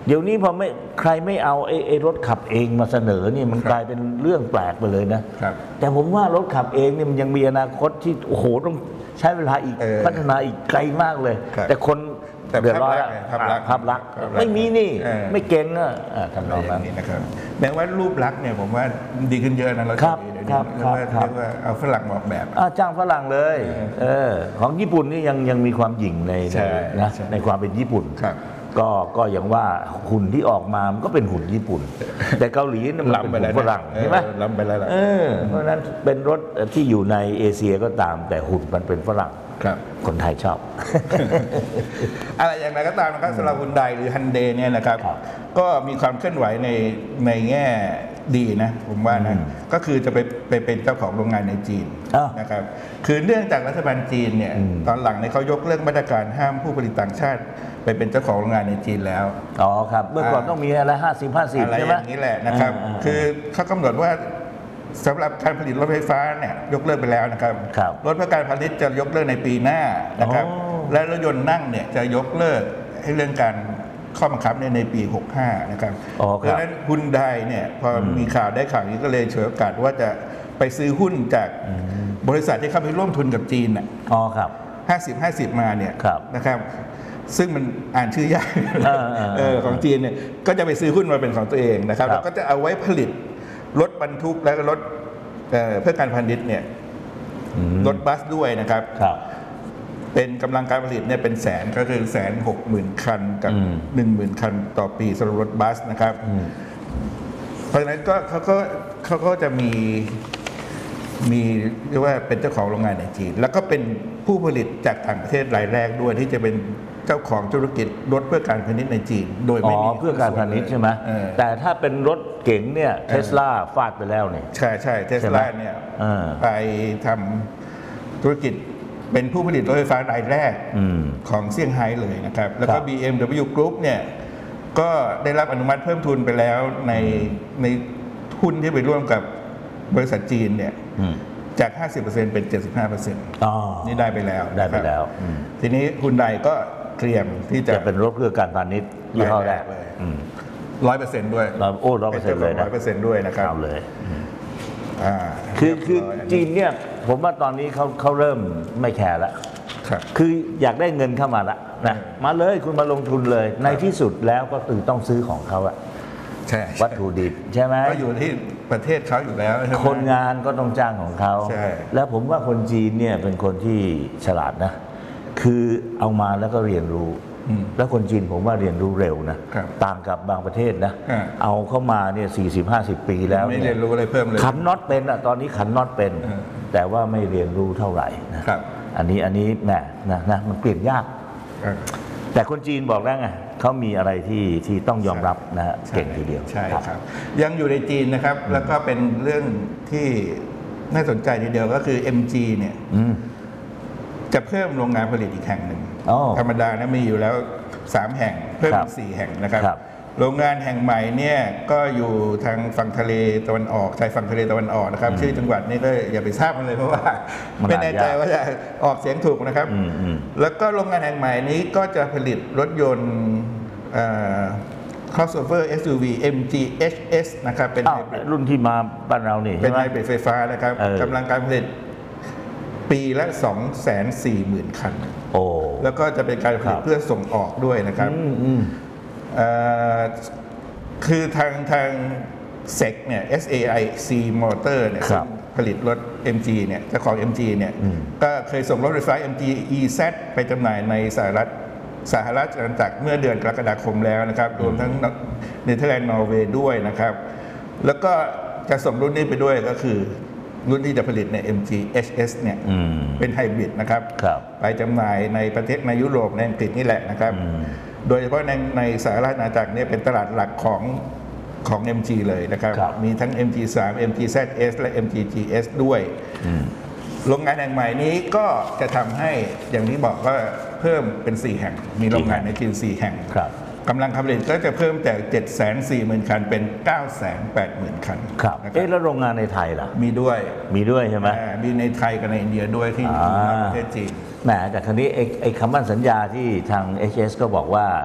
เดี๋ยวนี้พอไม่ใครไม่เอาไอ้ไอ้รถขับเองมาเสนอนี่มันกลายเป็นเรื่องแปลกไปเลยนะครับ แต่ผมว่ารถขับเองเนี่ยมันยังมีอนาคตที่โอ้โหต้องใช้เวลาอีกเออพัฒนาอีกไกลมากเลยครับแต่คนแต่เดือดร้อนภาพลักษณ์ภาพลักษณ์ภาพลักษณ์ไม่มีนี่เออไม่เก่งอ่ะอ่าทำนอะองไรอนั้ย่าน งนี้นะครับแม้ว่ารูปลักษณ์เนี่ยผมว่าดีขึ้นเยอะนะเราครับเดี๋ยวครันี้บเรียกว่าครับเรียกว่าเอาฝรั่งมาออกแบบอ่าจ้างฝรั่งเลยเออของญี่ปุ่นนี่ยังยังมีความหยิ่งในใช่ในนะใช่ในความเป็นญี่ปุ่นครับก็ก็อย่างว่าหุ่นที่ออกมามันก็เป็นหุ่นญี่ปุ่น แต่เกาหลีเนี่ยมันเป็นล้ำไปหุ่แล้วนฝรั่งใช่ไหมเออล้ำไปแล้วล่ะเออเพราะฉะนั้นเป็นรถที่อยู่ในเอเชียก็ตาม แต่หุ่นมันเป็นฝรั่งครับคนไทยชอบอะไรอย่างไรก็ตามนะครับสำหรับฮุนไดหรือฮันเดเนี่ยนะครับครับก็มีความเคลื่อนไหวในในแง่ดีนะผมว่านะอืมก็คือจะไปไปเป็นเจ้าของโรงงานในจีนอ้าวนะครับคือเนื่องจากรัฐบาลจีนเนี่ยอืมตอนหลังเนี่ยเขายกเลิกมาตรการห้ามผู้ผลิตต่างชาติ ไปเป็นเจ้าของโรงงานในจีนแล้วอ๋อครับเมื่อก่อนต้องมีอะไรห้าสิบห้าสิบอะไรใช่อไหมย่างนี้แหละนะครับาาคือเขากำหนดว่าสำหรับการผลิตรถไฟฟ้าเนี่ยยกเลิกไปแล้วนะครับครับรถเพื่อการพาณิชย์จะยกเลิกในปีหน้านะครับอ๋อและรถยนต์นั่งเนี่ยจะยกเลิกให้เรื่องการข้อบังคับเนี่ยในปี หกห้า นะครับอ๋อเพครับราะฉะนั้นฮุนไดเนี่ยพอมีข่าวได้ข่าวนี้ก็เลยฉวยโอกาสว่าจะไปซื้อหุ้นจากบริษัทที่เข้าไปร่วมทุนกับจีนน่ะอ๋อครับห้าสิบ ห้าสิบมาเนี่ยครับนะครับ ซึ่งมันอ่านชื่อยากเออเออเออของจีนเนี่ยก็จะไปซื้อหุ้นมาเป็นของตัวเองนะครับครับแล้วก็จะเอาไว้ผลิตรถบรรทุกและรถเอ่อเพื่อการพาณิชย์เนี่ยอืมรถบัสด้วยนะครับครับเป็นกำลังการผลิตเนี่ยเป็นแสนก็คือแสนหกหมื่นคันกับอืมหนึ่งหมื่นคันต่อปีสำหรับรถบัสนะครับอืมเพราะฉะนั้นก็เขาก็เขาก็จะมีมีเรียกว่าเป็นเจ้าของโรงงานในจีน แล้วก็เป็นผู้ผลิตจากต่างประเทศรายแรกด้วยที่จะเป็นเจ้าของธุรกิจรถเพื่อการพาณิชย์ในจีน โดยอ๋ไม่อมีเพื่อการพาณิชย์ใช่ไหมเออแต่ถ้าเป็นรถเก๋งเนี่ยเทสลาฟาดไปแล้วเนี่ยใช่ใช่เทสใช่ไหมลาเนี่ยเออไปทำธุรกิจเป็นผู้ผลิตรถไฟฟ้ารายแรกอืมของเซี่ยงไฮ้เลยนะครับ แล้วก็ครับบี เอ็ม ดับเบิลยู Group เนี่ยก็ได้รับอนุมัติเพิ่มทุนไปแล้วในในหุ้นที่ไปร่วมกับบริษัทจีนเนี่ยอืมจาก ห้าสิบเปอร์เซ็นต์ เป็น เจ็ดสิบห้าเปอร์เซ็นต์อ๋อนี่ได้ไปแล้วได้ไปนะครับแล้วอืมทีนี้ฮุนไดก็เตรียมที่จะจะเป็นรถเพื่อการพาณิชย์ยี่ห้อแรกเลยอืมร้อยเปอร์เซ็นต์ด้วยเราโอ้ร้อยเปอร์เซ็นต์เลยนะร้อยเปอร์เซ็นต์ด้วยนะครับเอาเลยอ่าคือคือเรียบร้ยจีนเนี่ยผมว่าตอนนี้เขาเขาเริ่มไม่แคร์แล้วครับคืออยากได้เงินเข้ามาละนะเออมาเลยคุณมาลงทุนเลย ในที่สุดแล้วก็คือต้องซื้อของเขาอะใช่วัตถุดิบใช่ไหมก็อยู่ที่ประเทศเขาอยู่แล้วใช่ไหมคนงานก็ต้องจ้างของเขาใช่แล้วผมว่าคนจีนเนี่ยเป็นคนที่ฉลาดนะ คือเอามาแล้วก็เรียนรู้อืมแล้วคนจีนผมว่าเรียนรู้เร็วนะครับต่างกับบางประเทศนะอ่าเอาเข้ามาเนี่ยสี่สิบห้าสิบปีแล้วไม่นี่เรียนรู้อะไรเพิ่มเลยขันน็อตเป็นอะตอนนี้ขันน็อตเป็นเออแต่ว่าไม่เรียนรู้เท่าไหร่นะครับ อันนี้อันนี้แหมนะนะมันเปลี่ยนยากอ่าแต่คนจีนบอกแล้วไงเขามีอะไรที่ที่ต้องยอมรับนะฮะใช่เก่งทีเดียวใช่ครับ ยังอยู่ในจีนนะครับ แล้วก็เป็นเรื่องที่น่าสนใจทีเดียวก็คือ เอ็ม จี เนี่ยอืมจะเพิ่มโรงงานผลิตอีกแห่งหนึ่งอ๋อธรรมดานะมีอยู่แล้วสามแห่งเพิ่มครัเป็บนสี่แห่งนะครับครับโรงงานแห่งใหม่เนี่ยก็อยู่ทางฝั่งทะเลตะวันออกชายฝั่งทะเลตะวันออกนะครับ ชื่อจังหวัดนี่ก็อย่าไปทราบมันเลยเพราะว่ามันไม่แน่ใจอ่านยากว่าจะออกเสียงถูกนะครับอืมอืมแล้วก็โรงงานแห่งใหม่นี้ก็จะผลิตรถยนต์เอ่อ crossover เอส ยู วี เอ็ม จี เอช เอส นะครับเป็นอ้าวไฮบริดรุ่นที่มาบ้านเรานี่เป็นใช่ไหมไฮบริดไฟฟ้านะครับเออกำลังการผลิตปีละ สองแสนสี่หมื่น คันโอ้แล้วก็จะเป็นการผลิตครับเพื่อส่งออกด้วยนะครับอืมอืมเอ่อคือทางทางเซกเนี่ย เอส เอ ไอ ซี Motor เนี่ยครับซึ่งผลิตรถ เอ็ม จี เนี่ยเจ้าของ เอ็ม จี เนี่ยอืมก็เคยส่งรถไฟฟ้า เอ็ม จี อี แซด ไปจำหน่ายในสหรัฐสหรัฐอาณาจักรเมื่อเดือนกรกฎาคมแล้วนะครับ รวมทั้งเนเธอร์แลนด์นอร์เวย์ด้วยนะครับ แล้วก็จะส่งรุ่นนี้ไปด้วยก็คือรุ่นที่จะผลิตใน เอ็ม จี เอช เอส เนี่ยอืมเป็นไฮบริดนะครับครับไปจำหน่ายในประเทศในยุโรปในอังกฤษนี่แหละนะครับอืมโดยเฉพาะในในสหรัฐอาณาจักรเนี่ยเป็นตลาดหลักของของ เอ็ม จี เลยนะครับครับมีทั้ง เอ็ม จี ทรี เอ็ม จี แซด เอส และ เอ็ม จี จี เอส ด้วยอืมโรงงานแห่งใหม่นี้ก็จะทำให้อย่างที่บอกว่าเพิ่มเป็น สี่ แห่ง มีโรงงานในจีน สี่ แห่งครับกำลังการผลิตก็จะเพิ่มจาก เจ็ดแสนสี่หมื่น คันเป็น เก้าแสนแปดหมื่น คันครับนะคเอ๊ะรับแล้วโรงงานในไทยล่ะมีด้วยมีด้วยใช่ไหมอ่ามีในไทยกับในอินเดียด้วยที่อ่าประเทศจีนแหมแต่ครั้นี้ไอ้ไอ้คำมั่นสัญญาที่ทาง เอช เอส ก็บอกว่า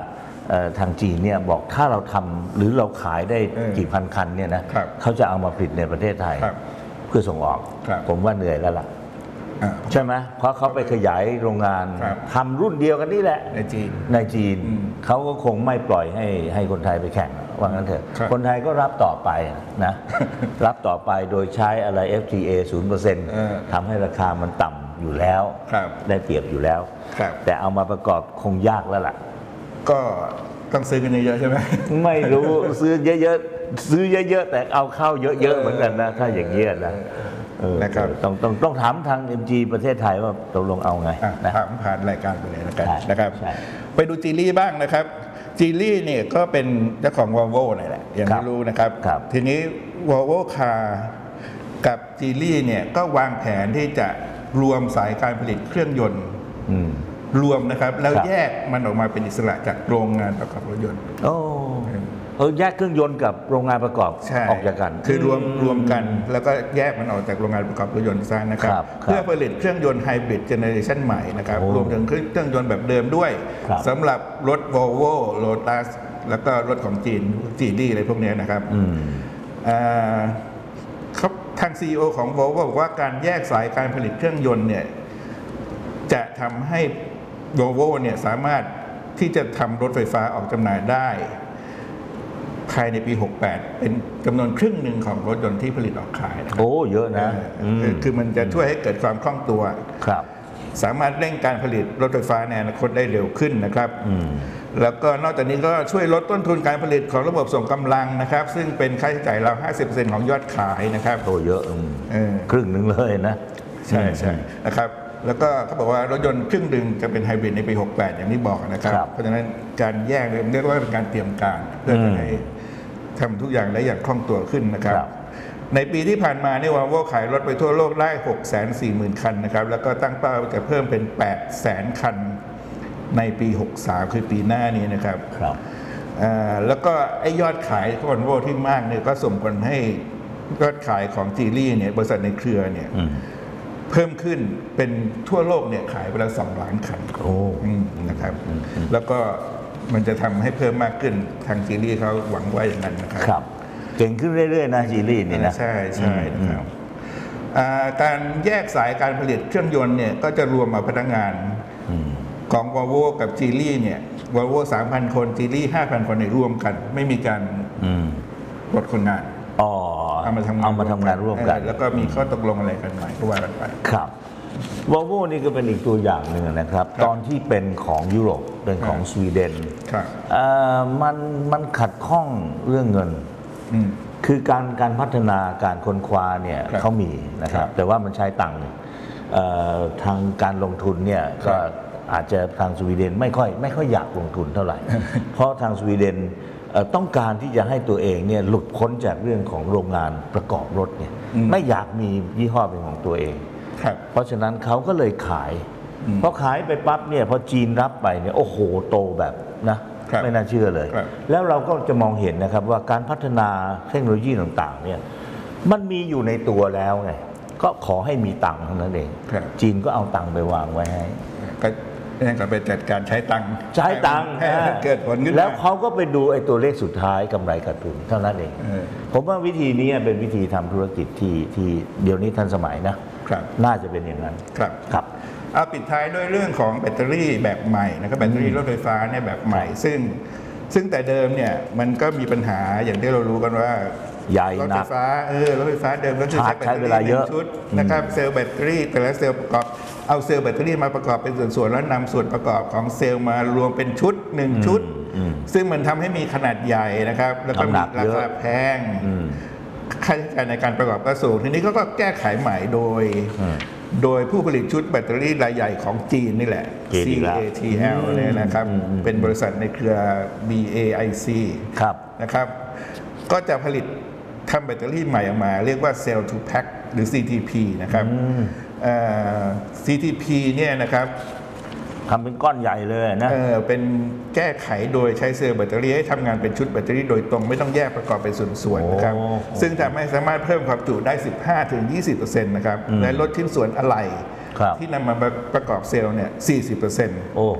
ทางจีนเนี่ยบอกถ้าเราทำหรือเราขายได้กี่พันคันเนี่ยนะเขาจะเอามาผลิตในประเทศไทยเพื่อส่งออกผมว่าเหนื่อยแล้วล่ะใช่ไหมเพราะเขาไปขยายโรงงานทำรุ่นเดียวกันนี่แหละในจีนในจีนเขาก็คงไม่ปล่อยให้ให้คนไทยไปแข่งว่างั้นเถอะคนไทยก็รับต่อไปนะรับต่อไปโดยใช้อะไร เอฟ ที เอ ศูนย์เปอร์เซ็นต์ ทำให้ราคามันต่ำอยู่แล้วได้เปรียบอยู่แล้วแต่เอามาประกอบคงยากแล้วล่ะก็ต้องซื้อกันเยอะๆใช่ไหมไม่รู้ซื้อเยอะๆซื้อเยอะๆแต่เอาเข้าเยอะๆเหมือนกันนะถ้าอย่างนี้นะนะครับต้องต้องต้องถามทาง เอ็ม จี ประเทศไทยว่าตกลงเอาไงถามผ่านรายการไปเลยนะครับนะครับไปดูจีลี่บ้างนะครับจีลี่เนี่ยก็เป็นเจ้าของ Volvo นี่แหละอย่างที่รู้นะครับทีนี้ Volvo Car กับจีลี่เนี่ยก็วางแผนที่จะรวมสายการผลิตเครื่องยนต์รวมนะครับแล้วแยกมันออกมาเป็นอิสระจากโรงงานประกอบรถยนต์โอ้เออแยกเครื่องยนต์กับโรงงานประกอบออกจากกันคือรวมรวมกันแล้วก็แยกมันออกจากโรงงานประกอบรถยนต์ซะนะครับเพื่อผลิตเครื่องยนต์ไฮบริดเจเนอเรชันใหม่นะครับรวมถึงเครื่องยนต์แบบเดิมด้วยสำหรับรถ Volvo Lotus แล้วก็รถของจีนจีลี่อะไรพวกนี้นะครับเขาทาง ซี อี โอ ของ Volvo บอกว่าการแยกสายการผลิตเครื่องยนต์เนี่ยจะทำให้ Volvo เนี่ยสามารถที่จะทำรถไฟฟ้าออกจำหน่ายได้ภายในปีหกแปดเป็นจำนวนครึ่งหนึ่งของรถยนต์ที่ผลิตออกขายนะโอ้เยอะนะคือมันจะช่วยให้เกิดความคล่องตัวครับสามารถเร่งการผลิตรถไฟฟ้าในอนาคตได้เร็วขึ้นนะครับแล้วก็นอกจากนี้ก็ช่วยลดต้นทุนการผลิตของระบบส่งกำลังนะครับซึ่งเป็นค่าใช้จ่ายเรา ห้าสิบเปอร์เซ็นต์ ของยอดขายนะครับโอ้เยอะครึ่งหนึ่งเลยนะใช่ใช่นะครับแล้วก็เขาบอกว่ารถยนต์ครึ่งหนึ่งจะเป็นไฮบริดในปีหกแปดอย่างที่บอกนะครับเพราะฉะนั้นการแยกเรียกว่าเป็นการเตรียมการเพื่อให้ทำทุกอย่างได้อย่างคล่องตัวขึ้นนะครับในปีที่ผ่านมาเนี่ยVolvoขายรถไปทั่วโลกได้ หกแสนสี่หมื่น คันนะครับแล้วก็ตั้งเป้าจะเพิ่มเป็น แปดแสน คันในปีหกสามคือปีหน้านี้นะครับครับแล้วก็ไอ้ยอดขายของ Volvo ที่มากเนี่ยก็ส่งผลให้ยอดขายของจีลี่เนี่ยบริษัทในเครือเนี่ยเพิ่มขึ้นเป็นทั่วโลกเนี่ยขายไปแล้วสองล้านคันโอ้นะครับแล้วก็มันจะทำให้เพิ่มมากขึ้นทางจีลี่เขาหวังไว้อย่างนั้นนะครับครับเก่งขึ้นเรื่อยๆนะจีลี่นี่นะใช่ใช่นะครับการแยกสายการผลิตเครื่องยนต์เนี่ยก็จะรวมมาพนักงานของ Volvo กับจีลี่เนี่ย Volvo สามพัน คนจีลี่ ห้าพัน คนในรวมกันไม่มีการลดคนงานอ๋อเอามาทำงานเอามาทำงานร่วมกันแล้วก็มีข้อตกลงอะไรกันใหม่ก็ว่ากันไปครับวอลโว่นี่ก็เป็นอีกตัวอย่างหนึ่งนะครับตอนที่เป็นของยุโรปเป็นของสวีเดนมันมันขัดข้องเรื่องเงินคือการการพัฒนาการค้นคว้าเนี่ยเขามีนะครับแต่ว่ามันใช้ตังค์ทางการลงทุนเนี่ยก็อาจจะทางสวีเดนไม่ค่อยไม่ค่อยอยากลงทุนเท่าไหร่เพราะทางสวีเดนต้องการที่จะให้ตัวเองเนี่ยหลุดพ้นจากเรื่องของโรงงานประกอบรถเนี่ยไม่อยากมียี่ห้อเป็นของตัวเองเพราะฉะนั้นเขาก็เลยขายพอขายไปปั๊บเนี่ยพอจีนรับไปเนี่ยโอ้โหโตแบบนะไม่น่าเชื่อเลยแล้วเราก็จะมองเห็นนะครับว่าการพัฒนาเทคโนโลยีต่างๆเนี่ยมันมีอยู่ในตัวแล้วไงก็ขอให้มีตังค์เท่านั้นเองจีนก็เอาตังค์ไปวางไว้ให้นี่ก็ไปจัดการใช้ตังค์ใช้ตังค์ให้เกิดผลขึ้นแล้วเขาก็ไปดูไอ้ตัวเลขสุดท้ายกำไรขาดทุนเท่านั้นเองผมว่าวิธีนี้เป็นวิธีทำธุรกิจที่ที่เดี๋ยวนี้ทันสมัยนะน่าจะเป็นอย่างนั้นครับครับเอาปิดท้ายด้วยเรื่องของแบตเตอรี่แบบใหม่นะครับแบตเตอรี่รถไฟฟ้าเนี่ยแบบใหม่ซึ่งซึ่งแต่เดิมเนี่ยมันก็มีปัญหาอย่างที่เรารู้กันว่าใหญ่รถไฟฟ้าเออรถไฟฟ้าเดิมก็คือใช้แบตเตอรี่หนึ่งชุดนะครับเซลล์แบตเตอรี่แต่ละเซลล์ประกอบเอาเซลล์แบตเตอรี่มาประกอบเป็นส่วนๆแล้วนำส่วนประกอบของเซลล์มารวมเป็นชุดหนึ่งชุดซึ่งมันทำให้มีขนาดใหญ่นะครับแล้วก็มีราคาแพงค่าใช้จ่ายในการประกอบก็สูงทีนี้ก็แก้ไขใหม่โดยโดยผู้ผลิตชุดแบตเตอรี่รายใหญ่ของจีนนี่แหละ ซี เอ ที แอล เนี่ยนะครับเป็นบริษัทในเครือ บี เอ ไอ ซี นะครับก็จะผลิตทำแบตเตอรี่ใหม่ออกมาเรียกว่า Cell to Pack หรือ ซี ที พี นะครับ ซี ที พี เนี่ยนะครับทำเป็นก้อนใหญ่เลยนะเออเป็นแก้ไขโดยใช้เซลล์แบตเตอรี่ให้ทำงานเป็นชุดแบตเตอรี่โดยตรงไม่ต้องแยกประกอบเป็นส่วนๆนะครับซึ่งทำให้สามารถเพิ่มความจุได้ สิบห้าถึงยี่สิบเปอร์เซ็นต์ นะครับและลดชิ้นส่วนอะไหล่ที่นำมาประกอบเซลล์เนี่ย สี่สิบเปอร์เซ็นต์โอ้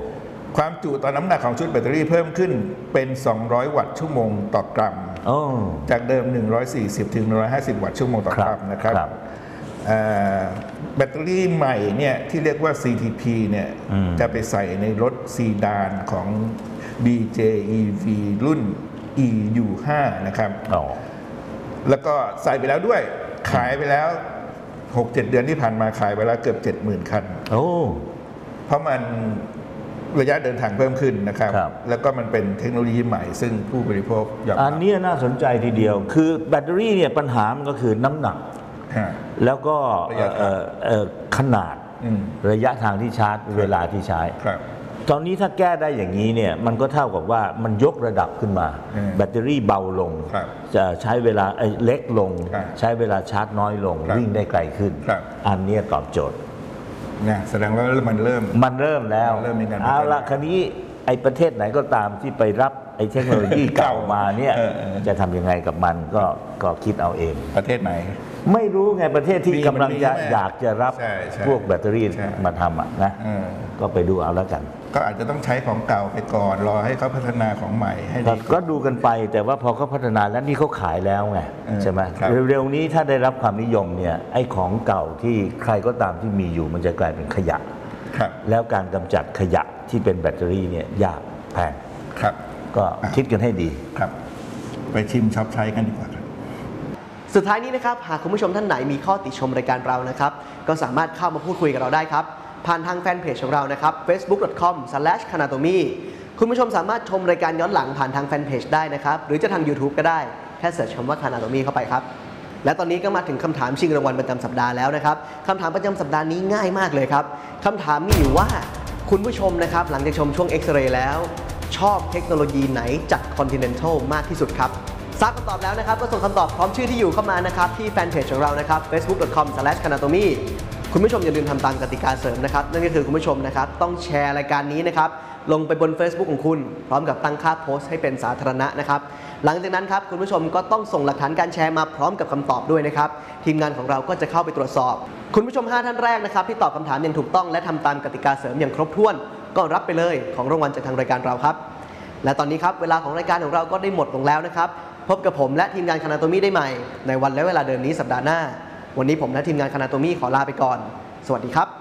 ความจุต่อน้ำหนักของชุดแบตเตอรี่เพิ่มขึ้นเป็น สองร้อย วัตต์ชั่วโมงต่อกรัมจากเดิม หนึ่งร้อยสี่สิบ ถึง หนึ่งร้อยห้าสิบ วัตต์ชั่วโมงต่อกรัมนะครับแบตเตอรี่ใหม่เนี่ยที่เรียกว่า ซี ที พี เนี่ยจะไปใส่ในรถซีดานของ บี เจ อี วี รุ่น อี ยู ห้า นะครับแล้วก็ใส่ไปแล้วด้วยขายไปแล้ว หกเจ็ด เดือนที่ผ่านมาขายไปแล้วเกือบ เจ็ดหมื่น คันโอ้เพราะมันระยะเดินทางเพิ่มขึ้นนะครับแล้วก็มันเป็นเทคโนโลยีใหม่ซึ่งผู้บริโภคยอมรับอันนี้น่าสนใจทีเดียวคือแบตเตอรี่เนี่ยปัญหามันก็คือน้ำหนักแล้วก็ขนาดระยะทางที่ชาร์จเวลาที่ใช้ตอนนี้ถ้าแก้ได้อย่างนี้เนี่ยมันก็เท่ากับว่ามันยกระดับขึ้นมาแบตเตอรี่เบาลงจะใช้เวลาเล็กลงใช้เวลาชาร์จน้อยลงวิ่งได้ไกลขึ้นอันนี้ตอบโจทย์เนี่ยแสดงว่ามันเริ่มมันเริ่มแล้วเอาละคราวนี้ไอ้ประเทศไหนก็ตามที่ไปรับไอ้เทคโนโลยีเก่ามาเนี่ยจะทำยังไงกับมันก็ก็คิดเอาเองประเทศไหนไม่รู้ไงประเทศที่กำลังจะอยากจะรับพวกแบตเตอรี่มาทำอ่ะนะก็ไปดูเอาแล้วกันก็อาจจะต้องใช้ของเก่าไปก่อนรอให้เขาพัฒนาของใหม่ให้ดีก็ดูกันไปแต่ว่าพอเขาพัฒนาแล้วนี่เขาขายแล้วไงใช่ไหมเร็วๆนี้ถ้าได้รับความนิยมเนี่ยไอ้ของเก่าที่ใครก็ตามที่มีอยู่มันจะกลายเป็นขยะแล้วการกำจัดขยะที่เป็นแบตเตอรี่เนี่ยยากแพงก็คิดกันให้ดีครับไปชิมช็อปใช้กันดีกว่าสุดท้ายนี้นะครับหากคุณผู้ชมท่านไหนมีข้อติชมรายการเรานะครับก็สามารถเข้ามาพูดคุยกับเราได้ครับผ่านทางแฟนเพจของเรานะครับ เฟซบุ๊ก ดอท คอม สแลช คานาโตมี คุณผู้ชมสามารถชมรายการย้อนหลังผ่านทางแฟนเพจได้นะครับหรือจะทาง YouTube ก็ได้แค่เสิร์ชคำว่า Kanatomy เข้าไปครับและตอนนี้ก็มาถึงคำถามชิงรางวัลประจำสัปดาห์แล้วนะครับคำถามประจำสัปดาห์นี้ง่ายมากเลยครับคำถามมีอยู่ว่าคุณผู้ชมนะครับหลังจากชมช่วงเอ็กซเรย์แล้วชอบเทคโนโลยีไหนจาก Continental มากที่สุดครับทราบคำตอบแล้วนะครับก็ส่งคำตอบพร้อมชื่อที่อยู่เข้ามานะครับที่แฟนเพจของเรานะครับ เฟซบุ๊ก ดอท คอม สแลช คานาโตมี คุณผู้ชมอย่าลืมทำตามกติกาเสริมนะครับนั่นก็คือคุณผู้ชมนะครับต้องแชร์รายการนี้นะครับลงไปบน Facebook ของคุณพร้อมกับตั้งค่าโพสต์ให้เป็นสาธารณะนะครับหลังจากนั้นครับคุณผู้ชมก็ต้องส่งหลักฐานการแชร์มาพร้อมกับคำตอบด้วยนะครับทีมงานของเราก็จะเข้าไปตรวจสอบคุณผู้ชมห้าท่านแรกนะครับที่ตอบคำถามอย่างถูกต้องและทำตามกติกาเสริมอย่างครบถ้วนก็รับไปเลยของรางวัลจากทางรายการเราครับและตอนนี้ครับเวลาของรายการของเราก็ได้หมดลงแล้วนะครับพบกับผมและทีมงานคานาโตมี่ได้ใหม่ในวันและเวลาเดิมนี้สัปดาห์หน้าวันนี้ผมและทีมงานคานาโตมี่ขอลาไปก่อนสวัสดีครับ